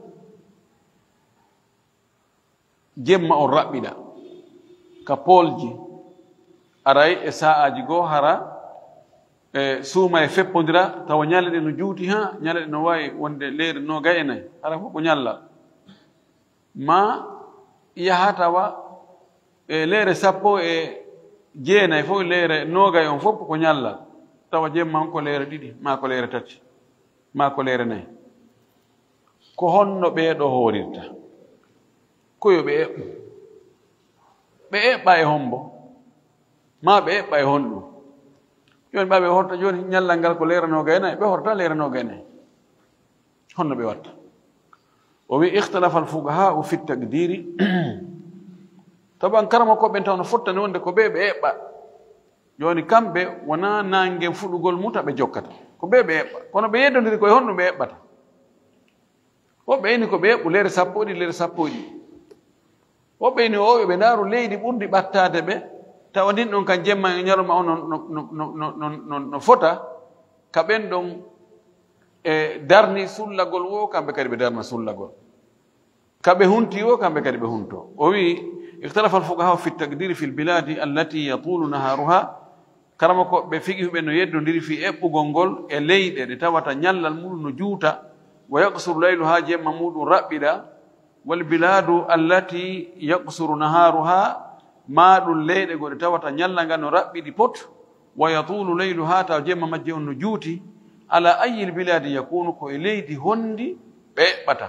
jemma on raɓɓiɗa ka poolji aray e sa'aji goo hara e suuma e feppodira tawa ñalle ɗe no juuti ha ñalle ɗe no wawi wonde leyre nogay e nayyi hara fof ko ñallal ma yaha tawa e leyre sappo e jeenayi fof leyre nogay on fof ko ñallal tawa jemman ko leyre ɗiɗi ma ko leyre tati ma ko leyre nayyi ko honno ɓeeɗo hoorirta koyo ɓe eɓɓu ɓe eɓɓa e hombo ma ɓe eɓɓa e honɗum joni ɓaɓe horta joni ñallal ngal ko leyre nogay nayyi ɓe horta leyre nogay nayyi honno ɓe watta o wi ikhtalafa alfuqaha'u fi taqdiri taban karama koɓen taw no fottani wonde ko ɓe eɓɓa joni kamɓe wona nangue fuɗugol muta ɓe jokkata ko ɓe eɓɓa kono ɓe yeddodiri koye honɗum ɓe eɓɓata woɓɓe ini ko ɓe eɓɓu leyre sappo ɗi leyre sappo ɗi woɓɓe ini o ɓe ndaaru leydi ɓurdi ɓattade ɓe tawa ndin ɗon kan jemma e ñaloma o no fota ka ɓen ɗon e darni sullagol wo kamɓe kadi ɓe darna sullagol kaɓe hunti wo kamɓe kadi ɓe hunto o wi اختلف الفقهاء في التقدير في البلاد التي يطول نهارها كرما ko ɓe figi ɓe no yeddodiri fi eɓɓugol ngol e leyɗe ɗe tawata ñallal muɗum no juuta wa yaqsuru layluha jemma muɗum raɓɓiɗa wal biladu allati yaqsuru naharuha ma ɗum leyɗe go ɗe tawata ñalla ngal no raɓɓiɗi pot wa yatulu layluha taw jemma majje on no juuti ala ayi lbiladi yakunu ko e leydi hondi ɓe eɓɓata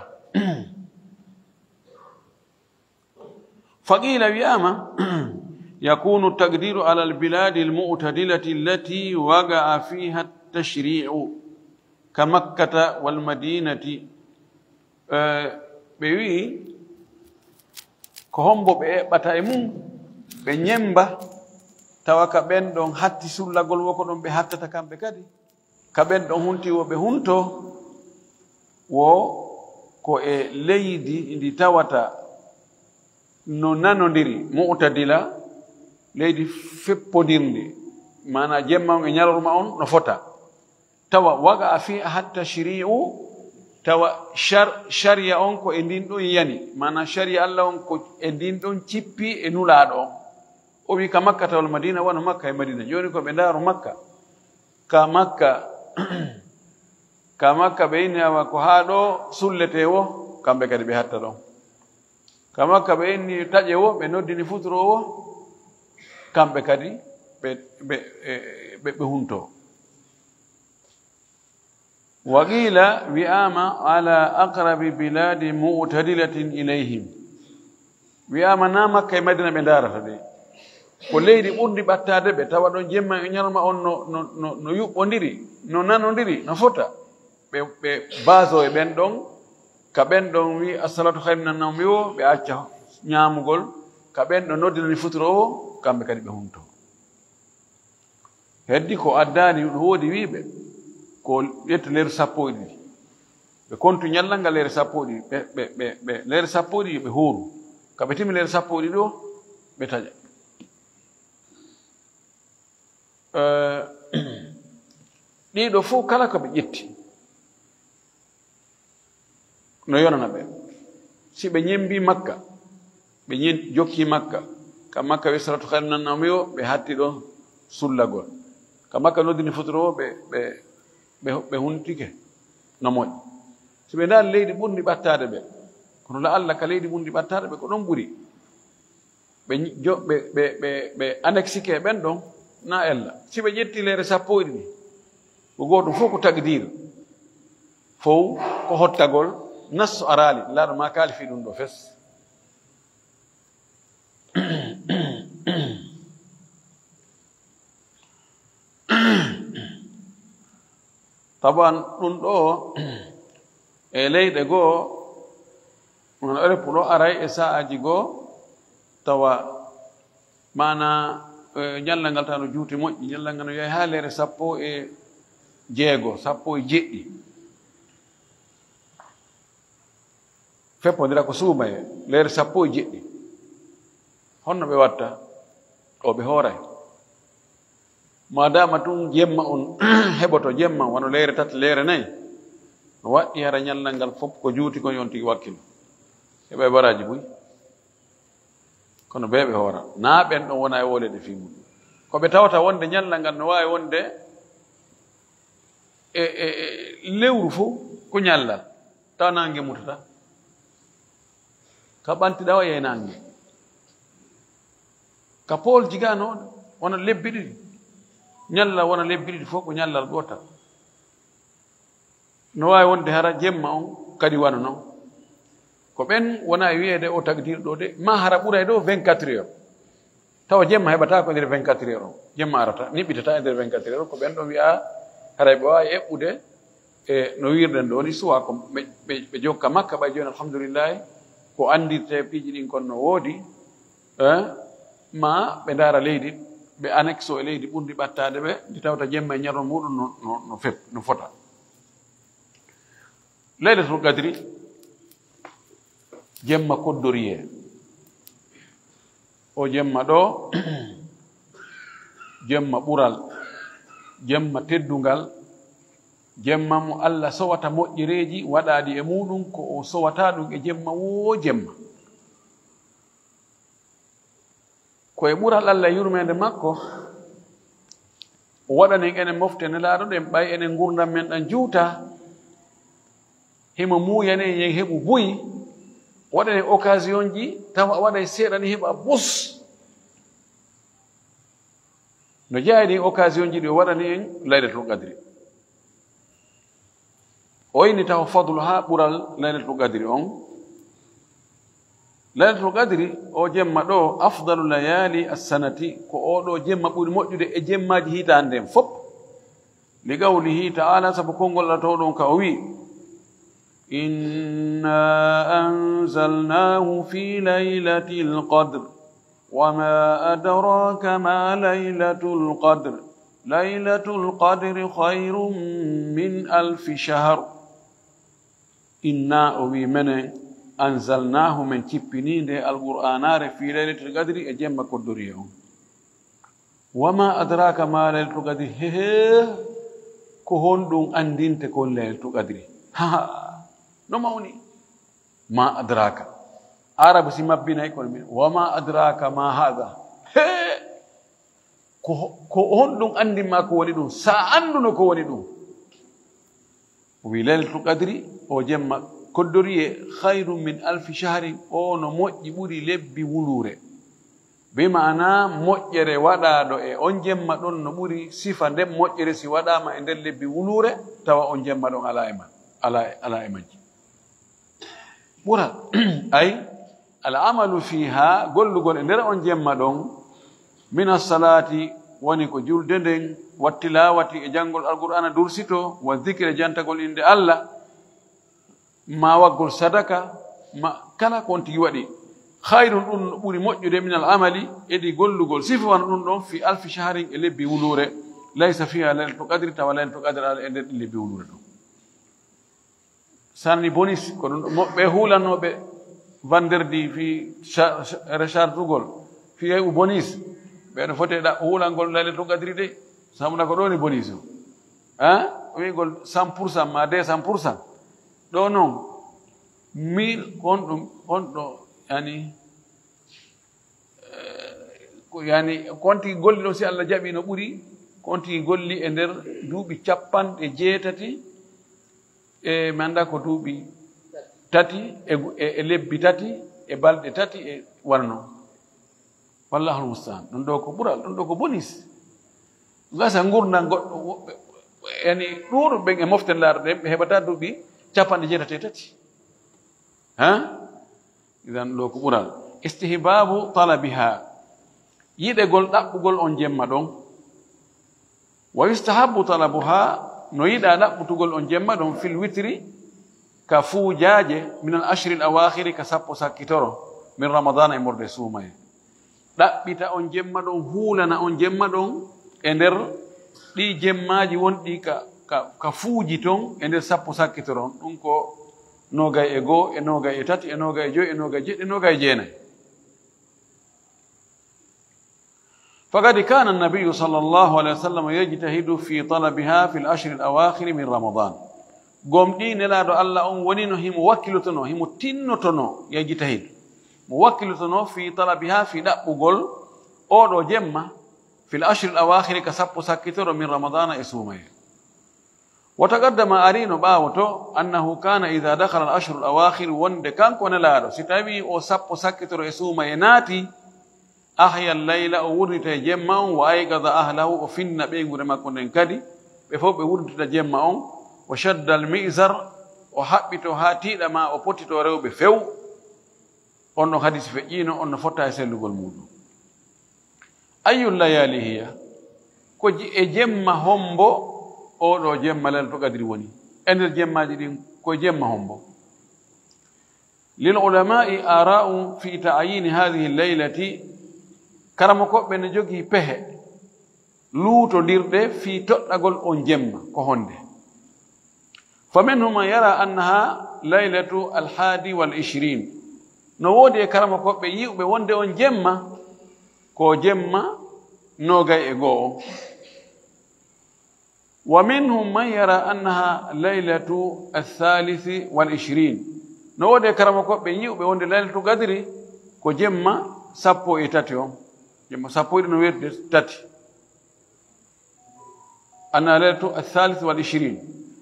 فقيل وياما يكون التقدير على البلاد المعتدلة التي وقع فيها التشريع كمكة والمدينة بيوي كهمبو بأتايمون بنيمبا توكا بين دون حتى سولا غول وكو دون بحتى تكام بكادي كبين دون هونتي وبهونتو و كو ليدي اندي تاواتا no nanodiri mu'tadila leydi feppodirndi mana jemma e ñalorma on no fota tawa waga fi hatta shiri'u tawa sharia on ko e ndin ɗon yani mana sharia Allah on ko e ndin ɗon cippi e nulaaɗo on o wi ka makka tawal madina wona makka e madina joni ko ɓe ndaaro makka ka makka ɓe inni awa ko haa ɗo sullete wo kamɓe kadi ɓe hatta ɗon ka makka ɓe inni taƴe wo ɓe noddini futorowo kamɓe kadi ɓe hunto وقيل وياما على أقرب بلاد معتدلة إليهم وياما نامك كي مدينة بدارة دي كليدي بوندي باتادة بتاوا دون جيما نيالما اون نو يوبونديري نو نانونديري نو فوتا be bazo e ben don ka ben don wi as-salatu khayrun min an-nawm yo be acca nyaamugol ka ben don noddini futuro kambe kadi be hunto heddi ko addani wodi wiibe ko yetto leer sappo e ɗiɗi ɓe kontu ñallanga leer sappo e ɗiɗi ɓe leer sappo e ɗiɗi ɓe hooru kaɓe timi leer sappo e ɗiɗi o ɓe taƴa ɗiɗo fof kala ko ɓe ƴetti no yonana ɓe si ɓe ñembi makka ɓe jokki makka ka makka wi salatu khayrun min an-nawm o ɓe hatti ɗon sullagol ka makka noddini futuro o ɓe huntike no moƴƴi so ɓe ndaari leydi ɓurndi ɓattaade ɓe kono la Allah ka leydi ɓurndi ɓattaade ɓe ko ɗon ɓuri ɓe annexike ɓen ɗon na ella si ɓe ƴetti leere sappo e ɗiɗi ko gooto fof ko tagdir fof ko hottagol nasso araali laaɗo ma kaali fii ɗum ɗo fes taban ɗum ɗo e leyɗe goo on reppu ɗo aray e sa'aji goo tawa mana ñallal ngal taw no juuti moƴƴi ñallal ngal no yahi haa leere 16 17 feppodira ko suuma e leere 17 honno ɓe watta o ɓe hooray madama tun jemma on heɓoto jemma wono leere 3 leere 4 no waɗɗi hara ñallal ngal fof ko juuti kon yon tigi wakkilo heɓa e baraji buy kono ɓe ɓe hoora naa ɓen ɗon wona e wolede fii mum ko ɓe tawata wonde ñallal ngal no waawi wonde e lewru fof ko ñallal taw nange mutata ka ɓantiɗa o e nange ka pool jigano wona lebbi ɗiɗi ñallal wona lebbi ɗiɗi fof ko ñallal gotal no waawi wonde hara jemma on kadi wana noon ko ɓen wona e wiyeede o tagdirɗo de ma hara ɓuray ɗo 24 heures tawa jemma heɓata ko nder 24 heures o jemma arata niɓɓitata e nder 24 heures ko ɓen ɗon wiya haray ɓe waawi eɓɓude e no wirɗen ɗo ni suwa ko ɓe jokka makka ɓay joni alhamdoulillahi ko andirte piiji ɗin kon no woodi ma ɓe ndaara leydi ɓe annexe o e leydi ɓurdi ɓattade ɓe ndi tawta jemma e ñaron muɗum no fota laylatul qadri jemma koddoriye o jemma ɗo jemma ɓural jemma teddungal jemma mo Allah sowata moƴƴereeji waɗaɗi e muɗum ko o sowata ɗum e jemma wo jemma koye ɓural Allah yurmede makko o waɗanen enen mofte nelaaɗo ɗen ɓay enen gurdam men ɗan juuta himo muuyane yen heɓu buyi waɗanen occasion ji tawa waɗay seeɗani heɓa bus no jeeyaɗi occasion ji ɗi o waɗani en laylatul qadri o inni tawa fadlu ha ɓural laylatul qadri on laylatul qadri o jemma ɗo afdalu layali assanati ko oɗo jemma ɓuri moƴƴude e jemmaji hitande nden fof li qawlihi ta'ala sabu konngol Allah tawɗon ka o wi inna anzalnahu fi laylatil qadr wama adraka ma laylatul qadr laylatul qadri khayrun min alfi shahr inna o wi menen anzalnahu men cippininde alqur'anare fi laylatil qadri e jemma koddoriye on wama adraka ma laylatul qadri hehe ko honɗum andinte kon laylatul qadri نموني ما أدراك عرب سمبنا يكون وما أدراك ما هذا كهون عندي ما كولدون سأندون كولدون وليلة القدر أو جمع كدري خير من 1000 شهر أو نموت يبوري لبي ولوره بمعنى موجره ودا دو e on jemma don no buri sifa dem moƴƴere si wadama e der lebbi wulure tawa on jemma don ala e majji bura ay al amalu fiha gollugol e der on jemma don min as-salati woni ko julde den wattilawati e jangol alqur'ana dursito wa dhikra jantagol inde Allah ma waggol sadaka ma kala konti wadi خير دون بوري موجوده من العمل ادي غولغول صفوان دون في 1000 شهر لبي ولوره ليس فيها ليله القدر ولا ليله القدر على لبي ولوره ساني بونيس كون be hulanobe vendredi fi recharge gol fi ay bonus be no fote da hulangol lailatul qadri de samna ko doni bonus wi gol 100% ma 200% do non 1000 on يعني كونتي غولي دو سي الله جابي نو بوري كونتي غولي اندر دوبي تشابان e jeetati e manda ko duubi tati e lebbi tati e balde tati e warno wallahu mustaan don do ko bural don do ko bonus gasa ngurna goddo yani duro be e moften larde be hebata duubi chapande jeetati tati idan do ko bural istihbabu talabiha yidegol dabbugol on jemma don wa yustahabbu talabuha no yida dabbutugol on jemma don fil witri ka fujaje min al ashr al awakhir ka sappo sakitoro min ramadan e morde sumay dabbita on jemma don hulana on jemma don e der di jemmaji wondi ka fuji ton e der sappo sakitoro dum ko nogay e go e nogay e tati e nogay e joy e nogay jeddi e nogay jeenay فقد كان النبي صلى الله عليه وسلم يجتهد في طلبها في الأشهر الأواخر من رمضان قوم دين لا دو الله ونينو هم وكلتنو هم تنتنو يجتهد موكلتنو في طلبها في دقبول أو جمة في الأشهر الأواخر كسب سكتر من رمضان اسومه وتقدم أرين باوتو أنه كان إذا دخل الأشهر الأواخر وند كان كون لا ستابي أو سب سكتر اسومه ناتي أحيا الليل أورد جمع وأيقظ أهله وفن بينغور ما كنا كدي بفوق أورد جمع وشد المئزر وحبت هاتي لما أبوتت ورو بفو أنه حديث فإينه أنه فتا يسلو المود أي الليالي هي كوجي جمع همبو أو جمع للقدر وني أن الجمع جديد كوجي جمع همبو للعلماء آراء في تعيين هذه الليلة karamo ko be ne jogi pehe luuto dirde fi toddagol on jemma ko honde faminhum man yara annaha laylatu al-hadi wal-20 no wodi karamo ko be yiwbe wonde on jemma ko jemma nogay e goo wa minhum man yara annaha laylatu al-thalith wal-20 no wodi karamo ko be yiwbe wonde laylatu qadri ko jemma sappo e tati on جمع سابويد نوير تاتي أنا ليلة الثالث والعشرين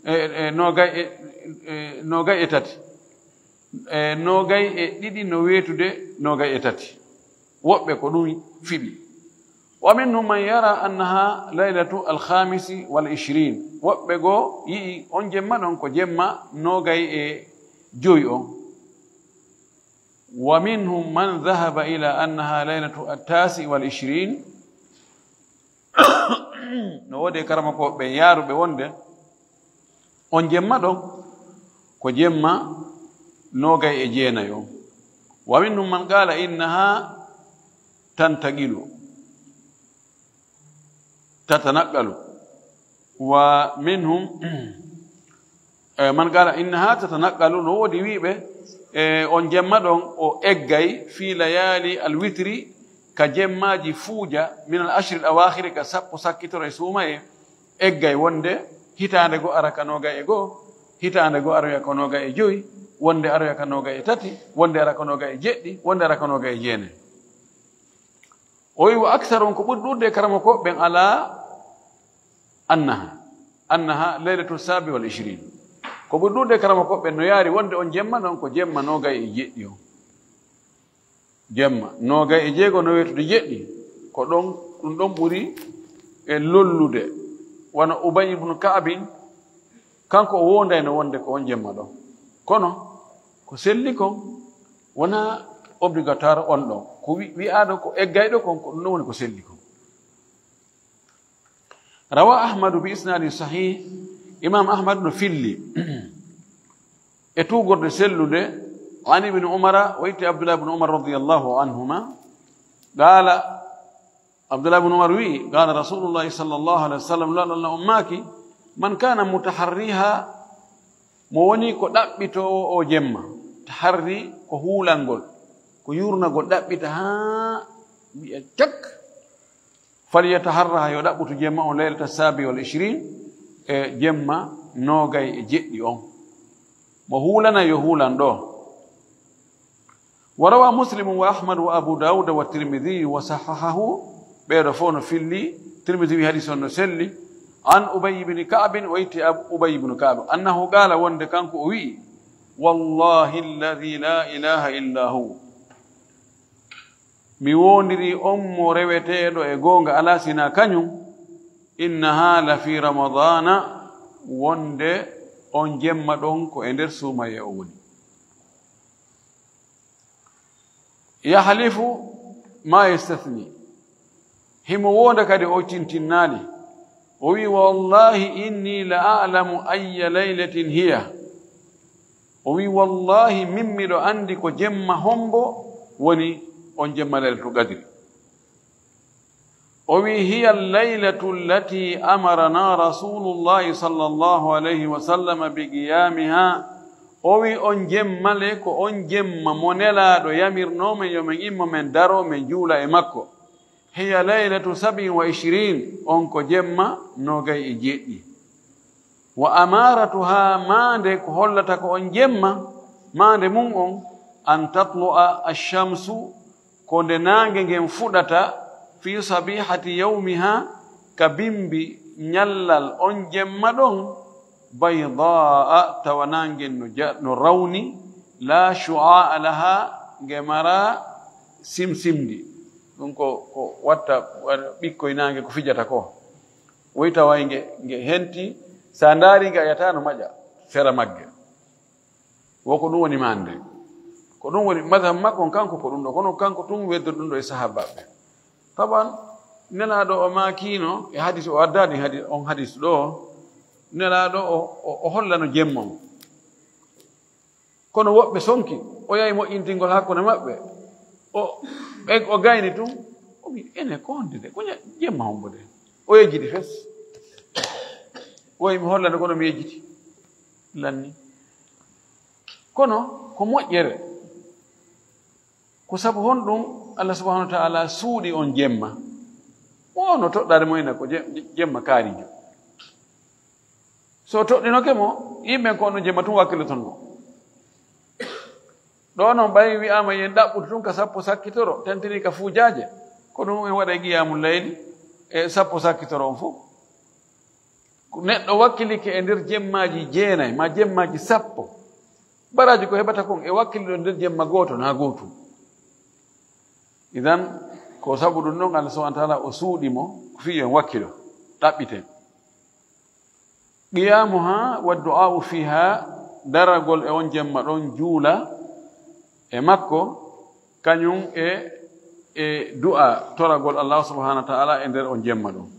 نوغاي تاتي نوغاي ديدي نوير تدي نوغاي تاتي وبكونوي فيبي ومنهم من يرى أنها ليلة الخامس والعشرين وبكو يي أون جمع نونكو جمع نوغاي جوي ومنهم من ذهب إلى أنها ليلة التاسع والعشرين نودي كرمكو بيارو بوند on jemma ɗon ko jemma nogay e jeenayo wa minhum man qala innaha tantaqilu tatanaqalu wa minhum man qala innaha tatanaqalu no wodi wiiɓe on jemma ɗon o eggay fi layali alwitri ka jemmaji fuuja min al ashri al awakhir ka sappo sakkitoro e suuma e eggay wonde hitande go ara ka nogay e go hitaande go aroya ko noga e joyi wonde aroya ka noga e tati wonde ara ko noga e jeɗɗi wonde ara ko noga e jeenayi o wi wa aktharum ko ɓuri ɗurde karama ko ɓen ala annaha leylatu sabi wal 20 ko ɓuri ɗurde karama ko ɓen no yaari wonde on jemma ɗon ko jemma noga e jeɗɗi o jemma noga e jeego no wetude jeɗɗi ko ɗon ɗum ɗon ɓuri e lollude wona Ubay ibnu Ka'bin kanko o wondayno wonde ko on jemma ɗon kono ko selli kon wona obligatoire on ɗon ko wi'aɗo ko eggayɗo kon ko ɗum ɗon woni ko selli kon rawa ahmadu bi isnadi sahih imam ahmad no filli e tugorde sellude an ibni umara wayti abdullah ibne umar radiallahu anhuma qala abdullah ibne umar wi qala rasulullahi sallllahu alih wa sallam lalalla ummaki man kana mutaharriha mo woni ko ɗaɓɓitowo o jemma taharri ko huulangol ko yurnagol ɗaɓɓita ha wiya cak falyataharraha yo ɗaɓɓutu jemma on leylata sabi wal 20 e jemma nogay e jeɗɗi on mo huulana yo huulan ɗo wa rawa muslimu wa ahmadu wa abu dauda wa tirmidhi wa sahahahu ɓeeɗo fof no filli tirmidhi wi hadis on no selli an ubay ibni ka'bin wayti ubay ibnu ka'b annahu qala wonde kanko o wi'i wallahi alladi la ilaha illa hu mi wondiri on mo reweteɗo e goonga ala sina kañum innaha la fi ramadana wonde on jemma ɗon ko e nder suumaye o woni yahlifu ma yastathni himo wonda kadi o tintinnaali o wi wallahi inni la a'lamu ayya laylatin hiya o wi wallahi min miɗo andi ko jemma hombo woni on jemma laylatul qadri o wi hiya allaylatu allati amarana rasulullahi sallllahu alayhi wa sallam bi qiyamiha o wi on jemmale ko on jemma mo nelaɗo yamirnomen yo min immo men daro min juula e makko hiya laylatu 27 on ko jemma nogay e jeɗɗi wa amaratuha mande ko hollata ko on jemma mande mum on an tatlu'a ash-shamsu ko nde nange ngen fuɗata fi sabihati yawmiha ka bimbi ñallal on jemma ɗon baydaa tawa nangen no rawni la shu'a laha nge mara simsimdi ɗum ko watta ɓikkoye nange ko fijata ko woy taway nge henti sa ndaari nge a yata no maƴa sera magge woko ɗum woni mande ko ɗum woni madhab makko kanko ko ɗum ɗo kono kanko tun weddo ɗum ɗo e sahabaɓe taban nelaɗo o makino e hadis o addani on hadis ɗo nelaɗo o hollano jemma mo kono woɓɓe sonki o yahi moƴƴintingol hakkude maɓɓe o gayni tun o wi ene ko honde de ko jemma hombo de o yejjiti fes o yimi hollande kono mi yejjiti lanni kono ko moƴƴere ko sabu honɗum allah subahanahu wa taala suuɗi on jemma wono toɗɗade moyna ko jemma kaarijo so toɗɗinoke mo yimɓen ko no jemma tun wakkilo ton mo ɗo noon ɓayi wiyama yen ɗaɓɓutu tun ka sappo sakkitoro tentini ka fuujaje ko ɗum en waɗa qiyamu layli e sappo sakkitoro on fof neɗɗo wakkilike e nder jemmaji jeenayi ma jemmaji sappo baraji ko heɓata kon e wakkiliɗo nder jemma gooto na gootu idan ko sabu ɗum ɗon allah subahana taala o suuɗimo ko fi en wakkilo ɗaɓɓiten qiyamuha wa du'a'u fiha daragol e on jemma ɗon juula e makko kañum e du'a toragol allah subahanahu wa taala e nder on jemma ɗum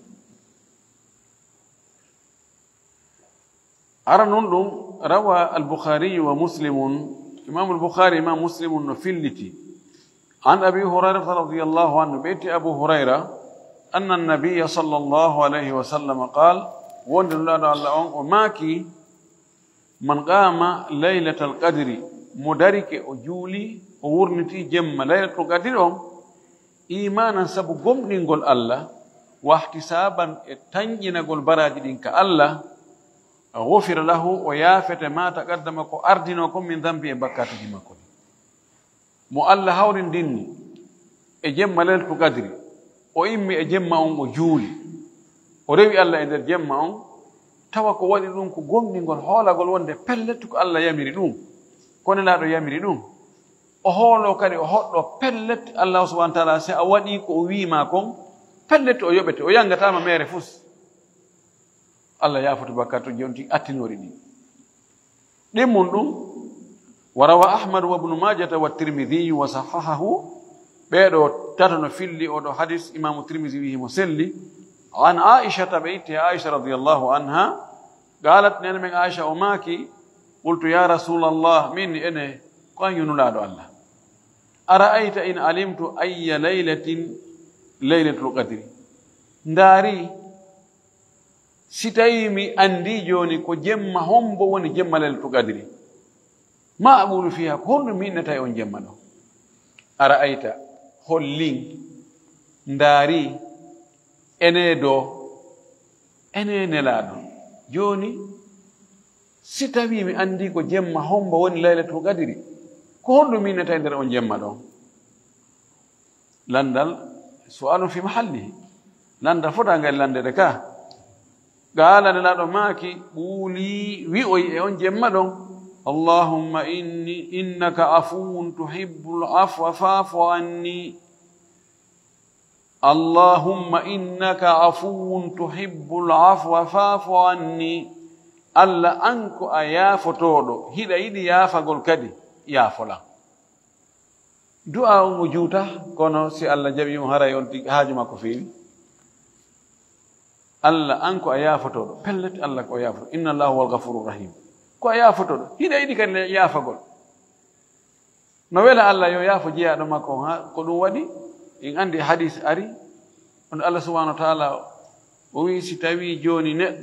ara nun ɗum rawa al-bukhariyu wa muslimun imam al-bukhari imam muslimun no filliti an abi hurairata radiyallahu anhu ɓeyti abu hurayra anna annabiya sallllahu alayhi wa sallam qal wonde nulaɗo allah on o maaki man qama laylata alqadri mo darike o juuli o wurniti jemma laylatul qadri on imanan sabu gomɗingol allah wahtisaban e tañƴinagol baraji ɗin ka allah غفر له ويافت ما تقدم كو أردنكم من ذنبه بكات جمكم مؤلا هورين ديني اجم ليلة قدري وإمي اجم وجولي وريوي الله إذا جم tawa ko waɗi ɗum ko gomɗingol hoolagol wonde pelletu ko Allah yamiri ɗum kono laaɗo yamiri ɗum o hoolo kadi o hoɗɗo pellet Allah subhanahu wa ta'ala se a waɗi ko o wiima kon pellet o yoɓete o yangatama mere fus Allah yafutu bakkatu jonti attinori ɗi ɗimmum ɗum warawa ahmad wa ibnu majata wa tirmidhi wa sahahahu ɓeeɗo tata no filli oɗo hadis imamu tirmidhi wihi mo selli عن عائشة بنت عائشة رضي الله عنها قالت من عائشة وماكي قلت يا رسول الله مني أنا قال ينولاد الله أرأيت إن علمت أي ليلة القدر داري ستايمي أندي جوني كو جمع هم بوني جمع ليلة القدر ما أقول فيها كل من نتايون جمع أرأيت هولين داري ene do ene nelaɗo joni si tawi mi andi ko jemma homba woni laylatul qadri ko honɗum minnata e nder on jemma ɗon landal su'alun fi mahallihi landal fota ngal landede ka qala nelaɗo maaki ɓuuli wi'oyi e on jemma ɗon allahumma innaka afuwun tuhibbul afwa fa'fu anni اللهم إنك عفو تحب العفو فاعف عني الله أنكو أيافو تودو هيدا يدي يافغول كدي يافولا دعاء موجودة كونو سي الله جابي مهارا يونتي حاجة ماكو فيني الله أنكو أيافو تودو بلت الله كو أيافو إن الله هو الغفور الرحيم كو أيافو تودو هيدا يدي كان يافغول نويلا الله يافو جيا دو ماكو ها كودو ودي in andi hadis ari on Allah subhanahu wa ta'ala o wi si tawi joni neddo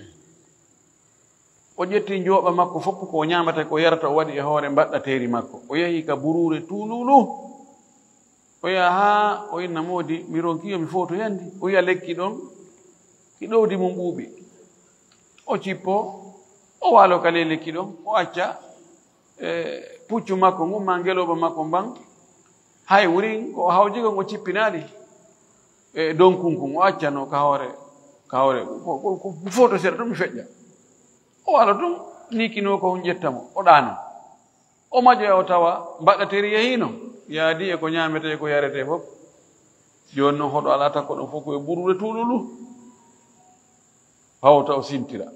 o jetti njoba makko foppu ko nyaamata ko yarata o wadi e hoore mbadda teeri makko o yahi ka burure tululu o yaha o inna modi mi ronkiyo mi foto yandi o ya lekki don ki dowdi mum buubi o cippo o walo kale lekki don o acca puccu makko ngum ma ngeloba makko mbang hay wuri ko hawji ko cippinaadi e donkunkun o accano ka hawre ko foto seeɗa ɗum mi feƴƴa o wala ɗum nikino ko ƴettamo o ɗaano o maƴo e o tawa mbaɗateri yahino yaadi e ko ñaamete e ko yarete fof joni noon hoɗo ala takko ɗum fof koye ɓurure tuululu hawta o sintira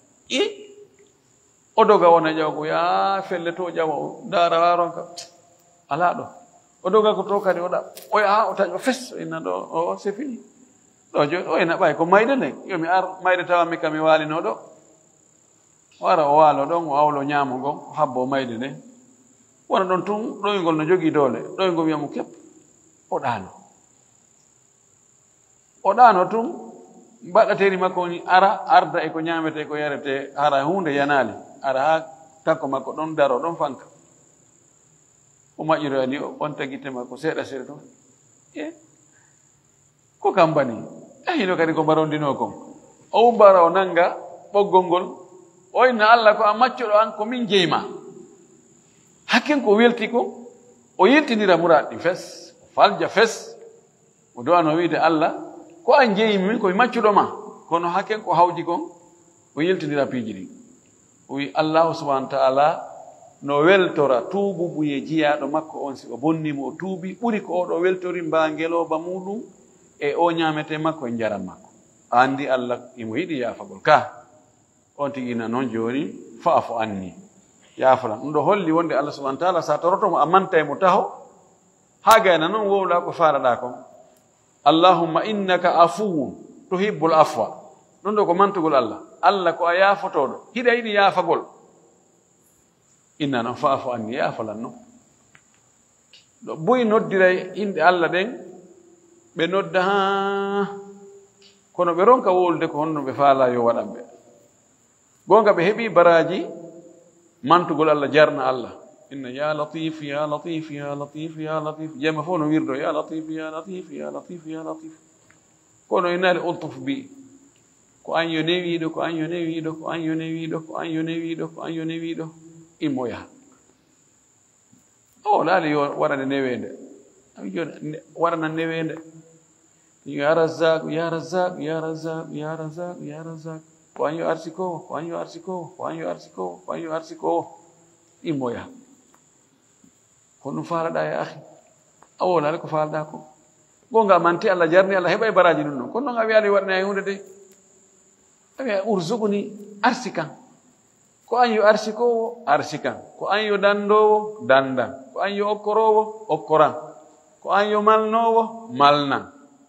o doga wona ƴaw ko ya felle to ƴawa o daara waron ka ala ɗo o doga ko to kadi o ɗa o yaha o taƴo fes o inna ɗo o c'est fini ɗo joni o ena ɓay ko mayde nde yomi ar mayde tawami kam mi walino ɗo o ara o waalo ɗon o awlo ñaamo ngon o habbo mayde nde wona ɗon tun ɗoygol no jogii doole ɗoygol wiyamo kep o ɗaano tun mbaɗateri makko ni ara arda e ko ñaamete ko yarete hara hunde yanaali ara ha takko makko ɗon daro ɗon fanka o maƴƴiro ani on tagite makko seeɗa seeɗa toon ko kam bani hino kadi ko mbarondino kon o umbara o nanga ɓoggol ngol o inna Allah ko a maccoɗo an ko min jeyma hakken ko welti ko o yeltinira muraad ɗi fes o falja fes o do'ano wiide Allah ko an jeyimi koye maccuɗo ma kono hakken ko hawji kon o yeltinira piiji ɗi o wi allahu subahanahu wa taala no weltora tuubu buye jiyaɗo makko on si o bonnimo o tuubi ɓuri ko oɗo weltori mbangeloba muɗum e o ñamete makko e jaram makko andi Allah imo yiɗi yaafagol ka on tigina noon joni fa'fu anni yaafalan ɗum ɗo holli wonde Allah subahanahu wa taala sa torotomo a manta e mo taho ha gayna noon wowla ko faalaɗa kon allahumma innaka afuwun tuhibbul afwa ɗum ɗo ko mantugol Allah ko a yaafotoɗo hiɗa yiɗi yaafagol inna noon fa'fu anni yaafalan noon ɗo boyi noddira yimɓe Allah ɗen ɓe nodda ha kono ɓe ronka wolde ko honno ɓe faala yo waɗanɓe gonga ɓe heɓi baraji mantugol Allah jarna Allah inna ya latif ya latif ya latif ya latif jema fof no wirdo ya latif ya latif ya latif ya latif kono inaali ultuf bi ko an yo newiiɗo ko an yo newiiɗo ko an yo newiiɗo ko an yo newiiɗo ko an yo newiiɗo immoya o laali yo waɗane neweende waɗana neweende ya razak ya razak ya razak ya razak ya razak ko an yo arsikowo ko an yo arsikowo ko an yo arsikowo ko an yo arsikowo immoya ko ɗum faalaɗa e ahi a wolaali ko faalɗa ko gonga manti Allah jarni Allah heɓa e baraji ɗum ɗon kono noon a wiyaali waɗane e hunde de a wiya urzuguni arsikan ko an yo arsikowo arsikan ko an yo dandowo dandan ko an yo okkorowo okkoran ko an yo malnowo malnan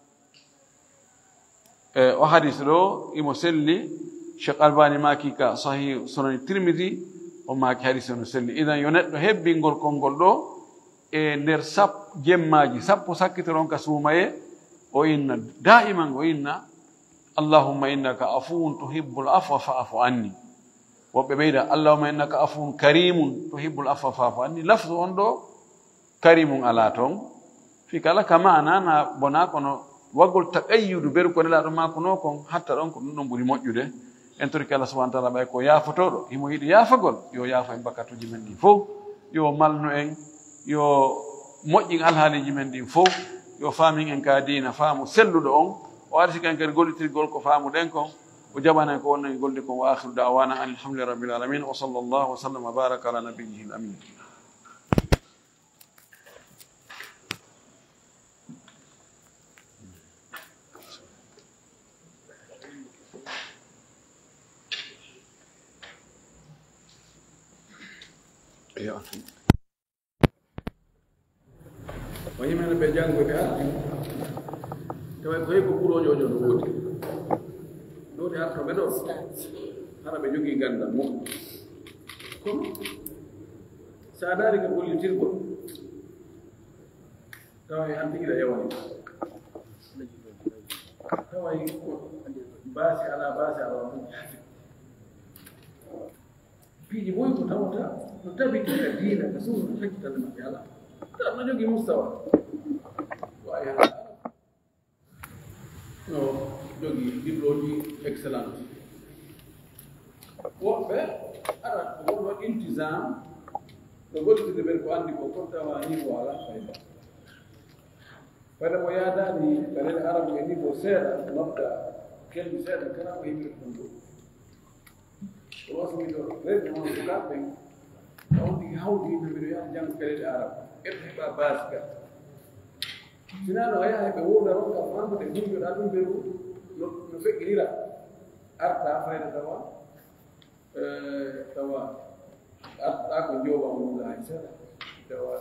o hadis ɗo imo selli cheikh albani maki ka sahih sunan tirmidi o maki hadis no selli idan yo neɗɗo hebbingol konngol ɗo e nder jemmaji sappo sakkitoron ka suumaye o inna daiman o inna allahumma innaka afuwun tuhibbul afwa fa'fu anni woɓɓe ɓeyda allahumma innaka afuwun karimun tuhibbul afwa fa'fu anni lafdu on ɗo karimun ala toon fi kala ka mana na bona kono waggol taqayyudu beru ko nelaɗo mako no kon hatta ɗon ko ɗum ɗon ɓuri moƴƴude en torki Allah subhanahu wa ta'ala ɓay ko yaafotoɗo himo yiɗi yaafagol yo yaafa en bakkatuji men ɗi fof yo malnu en yo moƴƴin alhaaliji men ɗin fof yo faamin en ka diina faamu selluɗo on o arsika en kadi gollitirgol ko faamuɗen kon o jaɓanen ko wonno en golli kon wa akhiru da'wana an alhamdulillahi rabbil alamin wa sallallahu wa sallam wa baraka ala nabiyyihi al amin o yimene ɓe janngo ɓe arti tawa ko heɓi ɓurojojo no woodi ɗoɗe artoɓe ɗo hara ɓe jogii gandal moƴƴo kono so a daari ka gollitirgol tawa e hantigiɗa yawani tawa baasi ala ala ɗum hafi piiji boyi ko tawata no tabitita diina ka suuno hakkitande maɓɓe ala no jogii mustawa wawi haa no jogii diplôme excellence woɓɓe ara ko wonno iltisam no gollitide ɓen ko anndi ko kon tawa niveau ala fayda fayda mo yaadani kalele arabu e niveau seeɗa nodda kelbi seeɗa kala ko yimɓe ɗum ɗo o wasmiɗo rewɓe on sukaɓe on tigi hawdi yimɓe mbiɗo yaha janngo kalele arabu eɓe heɓa base ga sinano a yaha ɓe wowda ronka famde hunjoɗa ɗum ɓeru no feƴƴinira arta fayda tawa arta ko jooɓa muɗa hay seeɗa tawa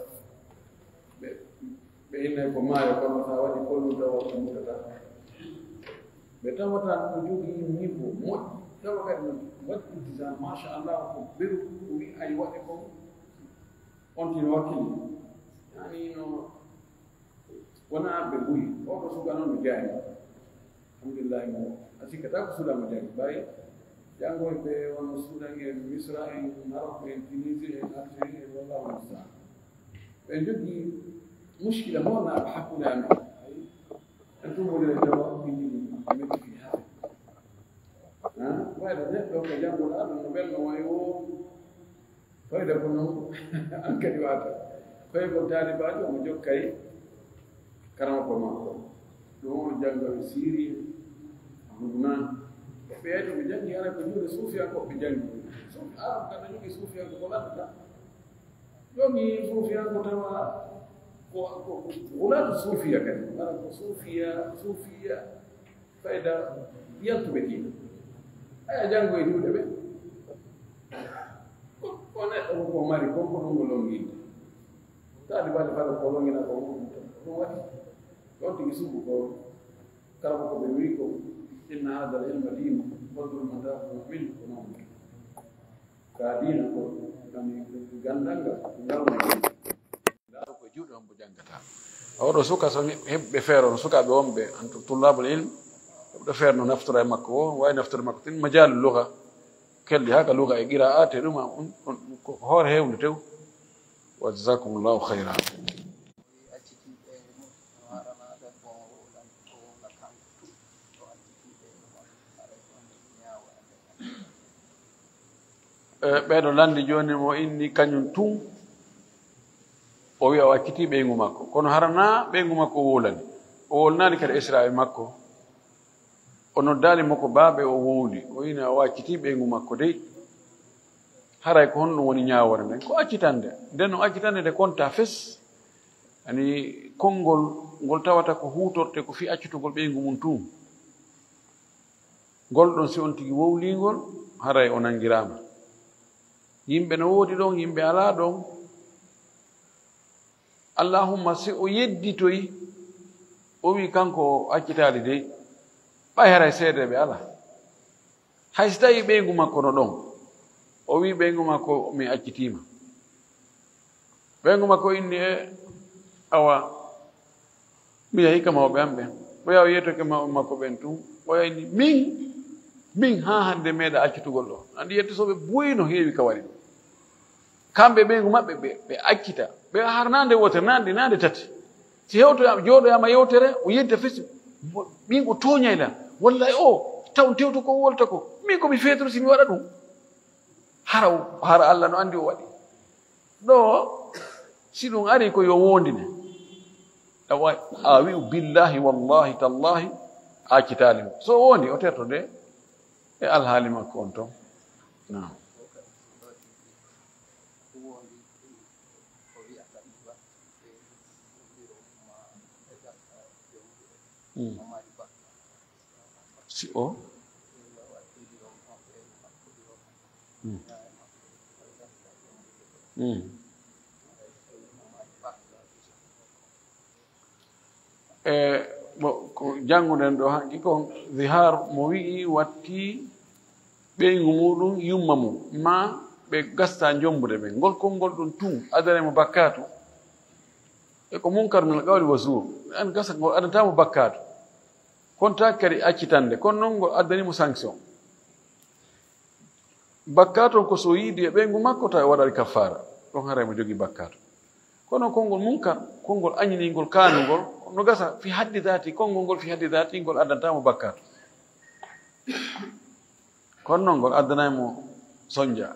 ɓe innay ko maayo kono sa waɗi kollu tawa ko mutata ɓe tawata ko jogii niveau moƴƴi tawa kadi no waɗi iltisam machallah ko ɓeru ko wi ay waɗe ko on tino wakkili yani no wona ɓe ɓuyi oɗo suka noon no jaari alhamdulillahi mo a sikkata ko suɗamo jagi ɓay janngoy ɓe wono suudan en misra en maroc en tunisie en algérie en wallahu mustaan ɓe jogii muskila mawnaɓe hakkude amen ay en tumodire tawa ɓiɗi metti fi haaɓe wayda neɗɗo ko janngoɗa ɗum no ɓelno way o fayda ko noon an kadi wata fayi ko taalibaji omo jokkay karama ko makko ɗum on janngoɓe syrie hudnan ɓeeɗo ɓe janngi ara ko juuɗe suufiyanko ɓe janngi arab kada jogii suufiyanko ko laɗɗata jogii suufiyanko tawa ko wulaatu suufiya kadi ara ko suufiya fayda yaltuɓe diina aya janngo e juuɗe ɓe ko neɗɗo ko mari ko ɗum ngo longinde taadi baɗe fada ko longina ko ɗum waɗi ɗon tigi sugu ko kala ko ɓe wi ko inna hada l ilma dinu fadlu man taakuma minhu ko noon ka diina ko ani gandal ngal ngalma ndaaro ko juuɗe on mo janngata oɗo suka so heɓɓe feere on sukaaɓe wonɓe anto tullabul ilm heɓɗo feere no naftora e makko o wawi naftore makko tin majalu luga kelɗi haa ka luga e qira'a te ɗum ko hoore hewnde tew wa jasakumullahu hayra ɓeɗo landi joni mo inni kañum tun o wiya o akkiti ɓeygu makko kono harana ɓeygu makko o wolani o wolnani kadi esra e makko o noddali makko baaɓe o wowli o wina o akkiti ɓeygu makko dey haray ko honɗum woni ñawore nden ko accitande nden no accitande nde konta fes ani konngol ngol tawata ko hutorte ko fi accutugol ɓeygu mum tun ngol ɗon si on tigi wowlingol haray o nangirama yimɓe no woodi ɗon yimɓe ala ɗon allahumma si o yedditoyi o wi kanko o accitali dey ɓay haray seedeɓe ala hay so tawi ɓeygu makko no ɗon o wi ɓeygu makko mi accitima ɓeygu makko inni e awa mi yahi ka mawɓe am ɓen o yaha o yettoke mawɓe makko ɓen tun o yayni min ha hande meeɗa accitugol ɗo andi yettosoɓe boyi no heewi ka waɗi ɗum kamɓe ɓeygu maɓɓe ɓe accita ɓe har nande wotere nande tati si hewtoyama jooɗoyama yewtere o yedda fesi min o toñayla wallay o taw tewto ko wolta ko min komi feetoro simi waɗa ɗum hara Allah no andi o waɗi ɗo si ɗum ari ko yo wondine a wi'u billahi wallahi tallahi accitali mo so wondi o terto de e alhaali makko on ton non si o ko jannguɗen ɗo hanki kon zihar mo wi'i watti ɓeygu muɗum yumma mum ma ɓe gasta jombude ɓen ngol konngol ɗum tun adanemo bakkatu e ko munkar nal qawli wa zur an gasa ngol adatamo bakkatu konta kadi accitande kono noon ngol addanimo sanction bakkatu ko so yiidi e ɓeygu makko taw e waɗari kaffara ɗon haray mo jogii bakkatu kono konngol munkar konngol añiningol kanugol no gasa fi haddi dati konngol ngol fi haddi dati ngol addantamo bakkatu kono noon ngol addanaymo soñdia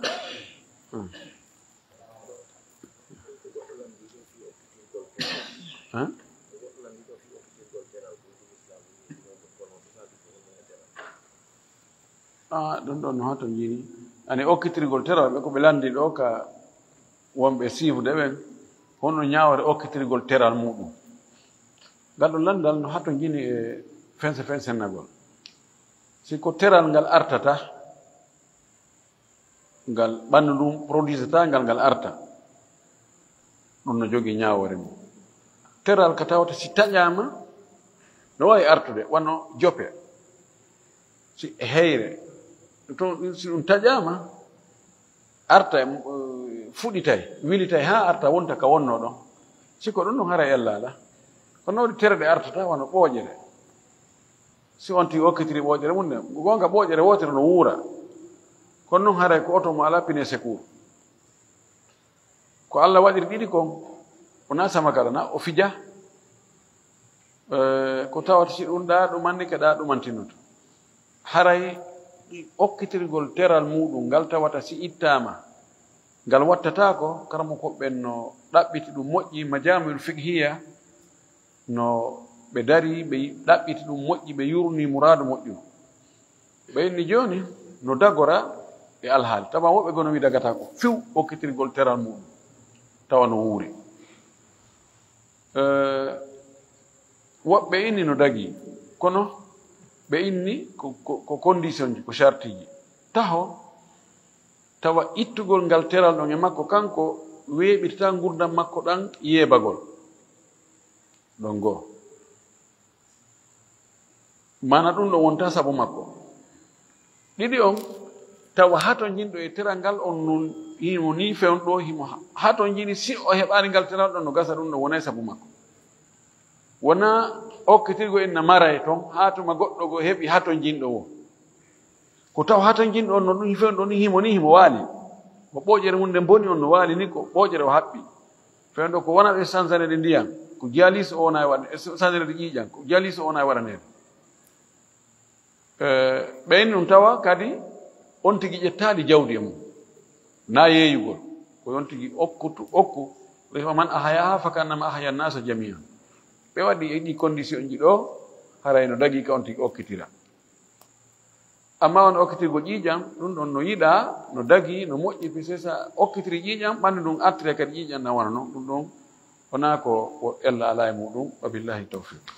ɗum ɗon no hato jini ani okkitirgol teral ɓe ko ɓe landi ɗo ka wonɓe siifude ɓen honno ñawore okkitirgol teral muɗum ngal ɗo landal no hato jini e fensennagol si ko teral ngal artata ngal ɓandu ɗum produisata ngal arta ɗum no jogii ñawore mum teral ka tawata si taƴama no wawi artude wano jope si heyre to si ɗum taƴama arta fuɗitay wilitay ha arta wonta ka wonno ɗon siko ɗum ɗum hara ellala kono waɗi tere ɗe artata wano ɓooƴere si on tigi okkitiri ɓooƴere mum ne gonga ɓooƴere wotere no wuura kono noon haray ko oto mo ala pine secours ko Allah waɗiri ɗiɗi kon wona sama kala na o fija ko tawata si ɗum ɗa ɗumanni ke ɗa ɗumantinoto haray okkitirgol teral muɗum ngal tawata si ittama ngal wattata ko karamo koɓɓen no ɗaɓɓiti ɗum moƴƴi majamul fiqhiya no ɓe dari ɓe ɗaɓɓiti ɗum moƴƴi ɓe yurni muradu moƴƴu ɓe inni joni no dagora e alhaali tawa woɓɓe gono wi dagata ko few okkitirgol teral muɗum tawa no wuuri woɓɓe inni no dagi kono ɓe inni ko condition ji ko charte ji taho tawa ittugol ngal teral ɗon e makko kanko weeɓitata gurdam makko ɗan yeebagol ɗon goo mana ɗum ɗo wonta sabu makko ɗiɗi on tawa hato jinɗo e teral ngal on non himo ni fewn ɗo himo hato jini si o heɓani ngal teral ɗon no gasa ɗum ɗo wonay sabu makko wona okkitirgo en na maray toon hatuma goɗɗo go heɓi hato jinɗo o ko taw hato jinɗo on no ɗum fewn ɗo ni himo waali ko ɓooƴere mum nde boni on no waali ni ko ɓooƴere o haɓɓi fewn ɗo ko wona ɗe sansanede ndiyam ko jalis o wona e waɗa sansanede ƴiiƴan ko jalis o wona e waɗanede ɓeyni ɗum tawa kadi on tigi ƴettaali jawdi e mum na yeeyugol ko yon tigi okku man ahaya fa kannama ahaya nasa jamian ɓe waɗi ɗi condition ji ɗo haray no dagi ka on tigi okkitira amma on okkitirgo ƴiiƴam ɗum ɗon no yiɗa no dagi no moƴƴi pise sa okkitiri ƴiiƴam ɓanndu ndun artire kadi ƴiiƴam na wona noon ɗum ɗon wona ko ella ala e muɗum wa billahi tawfiq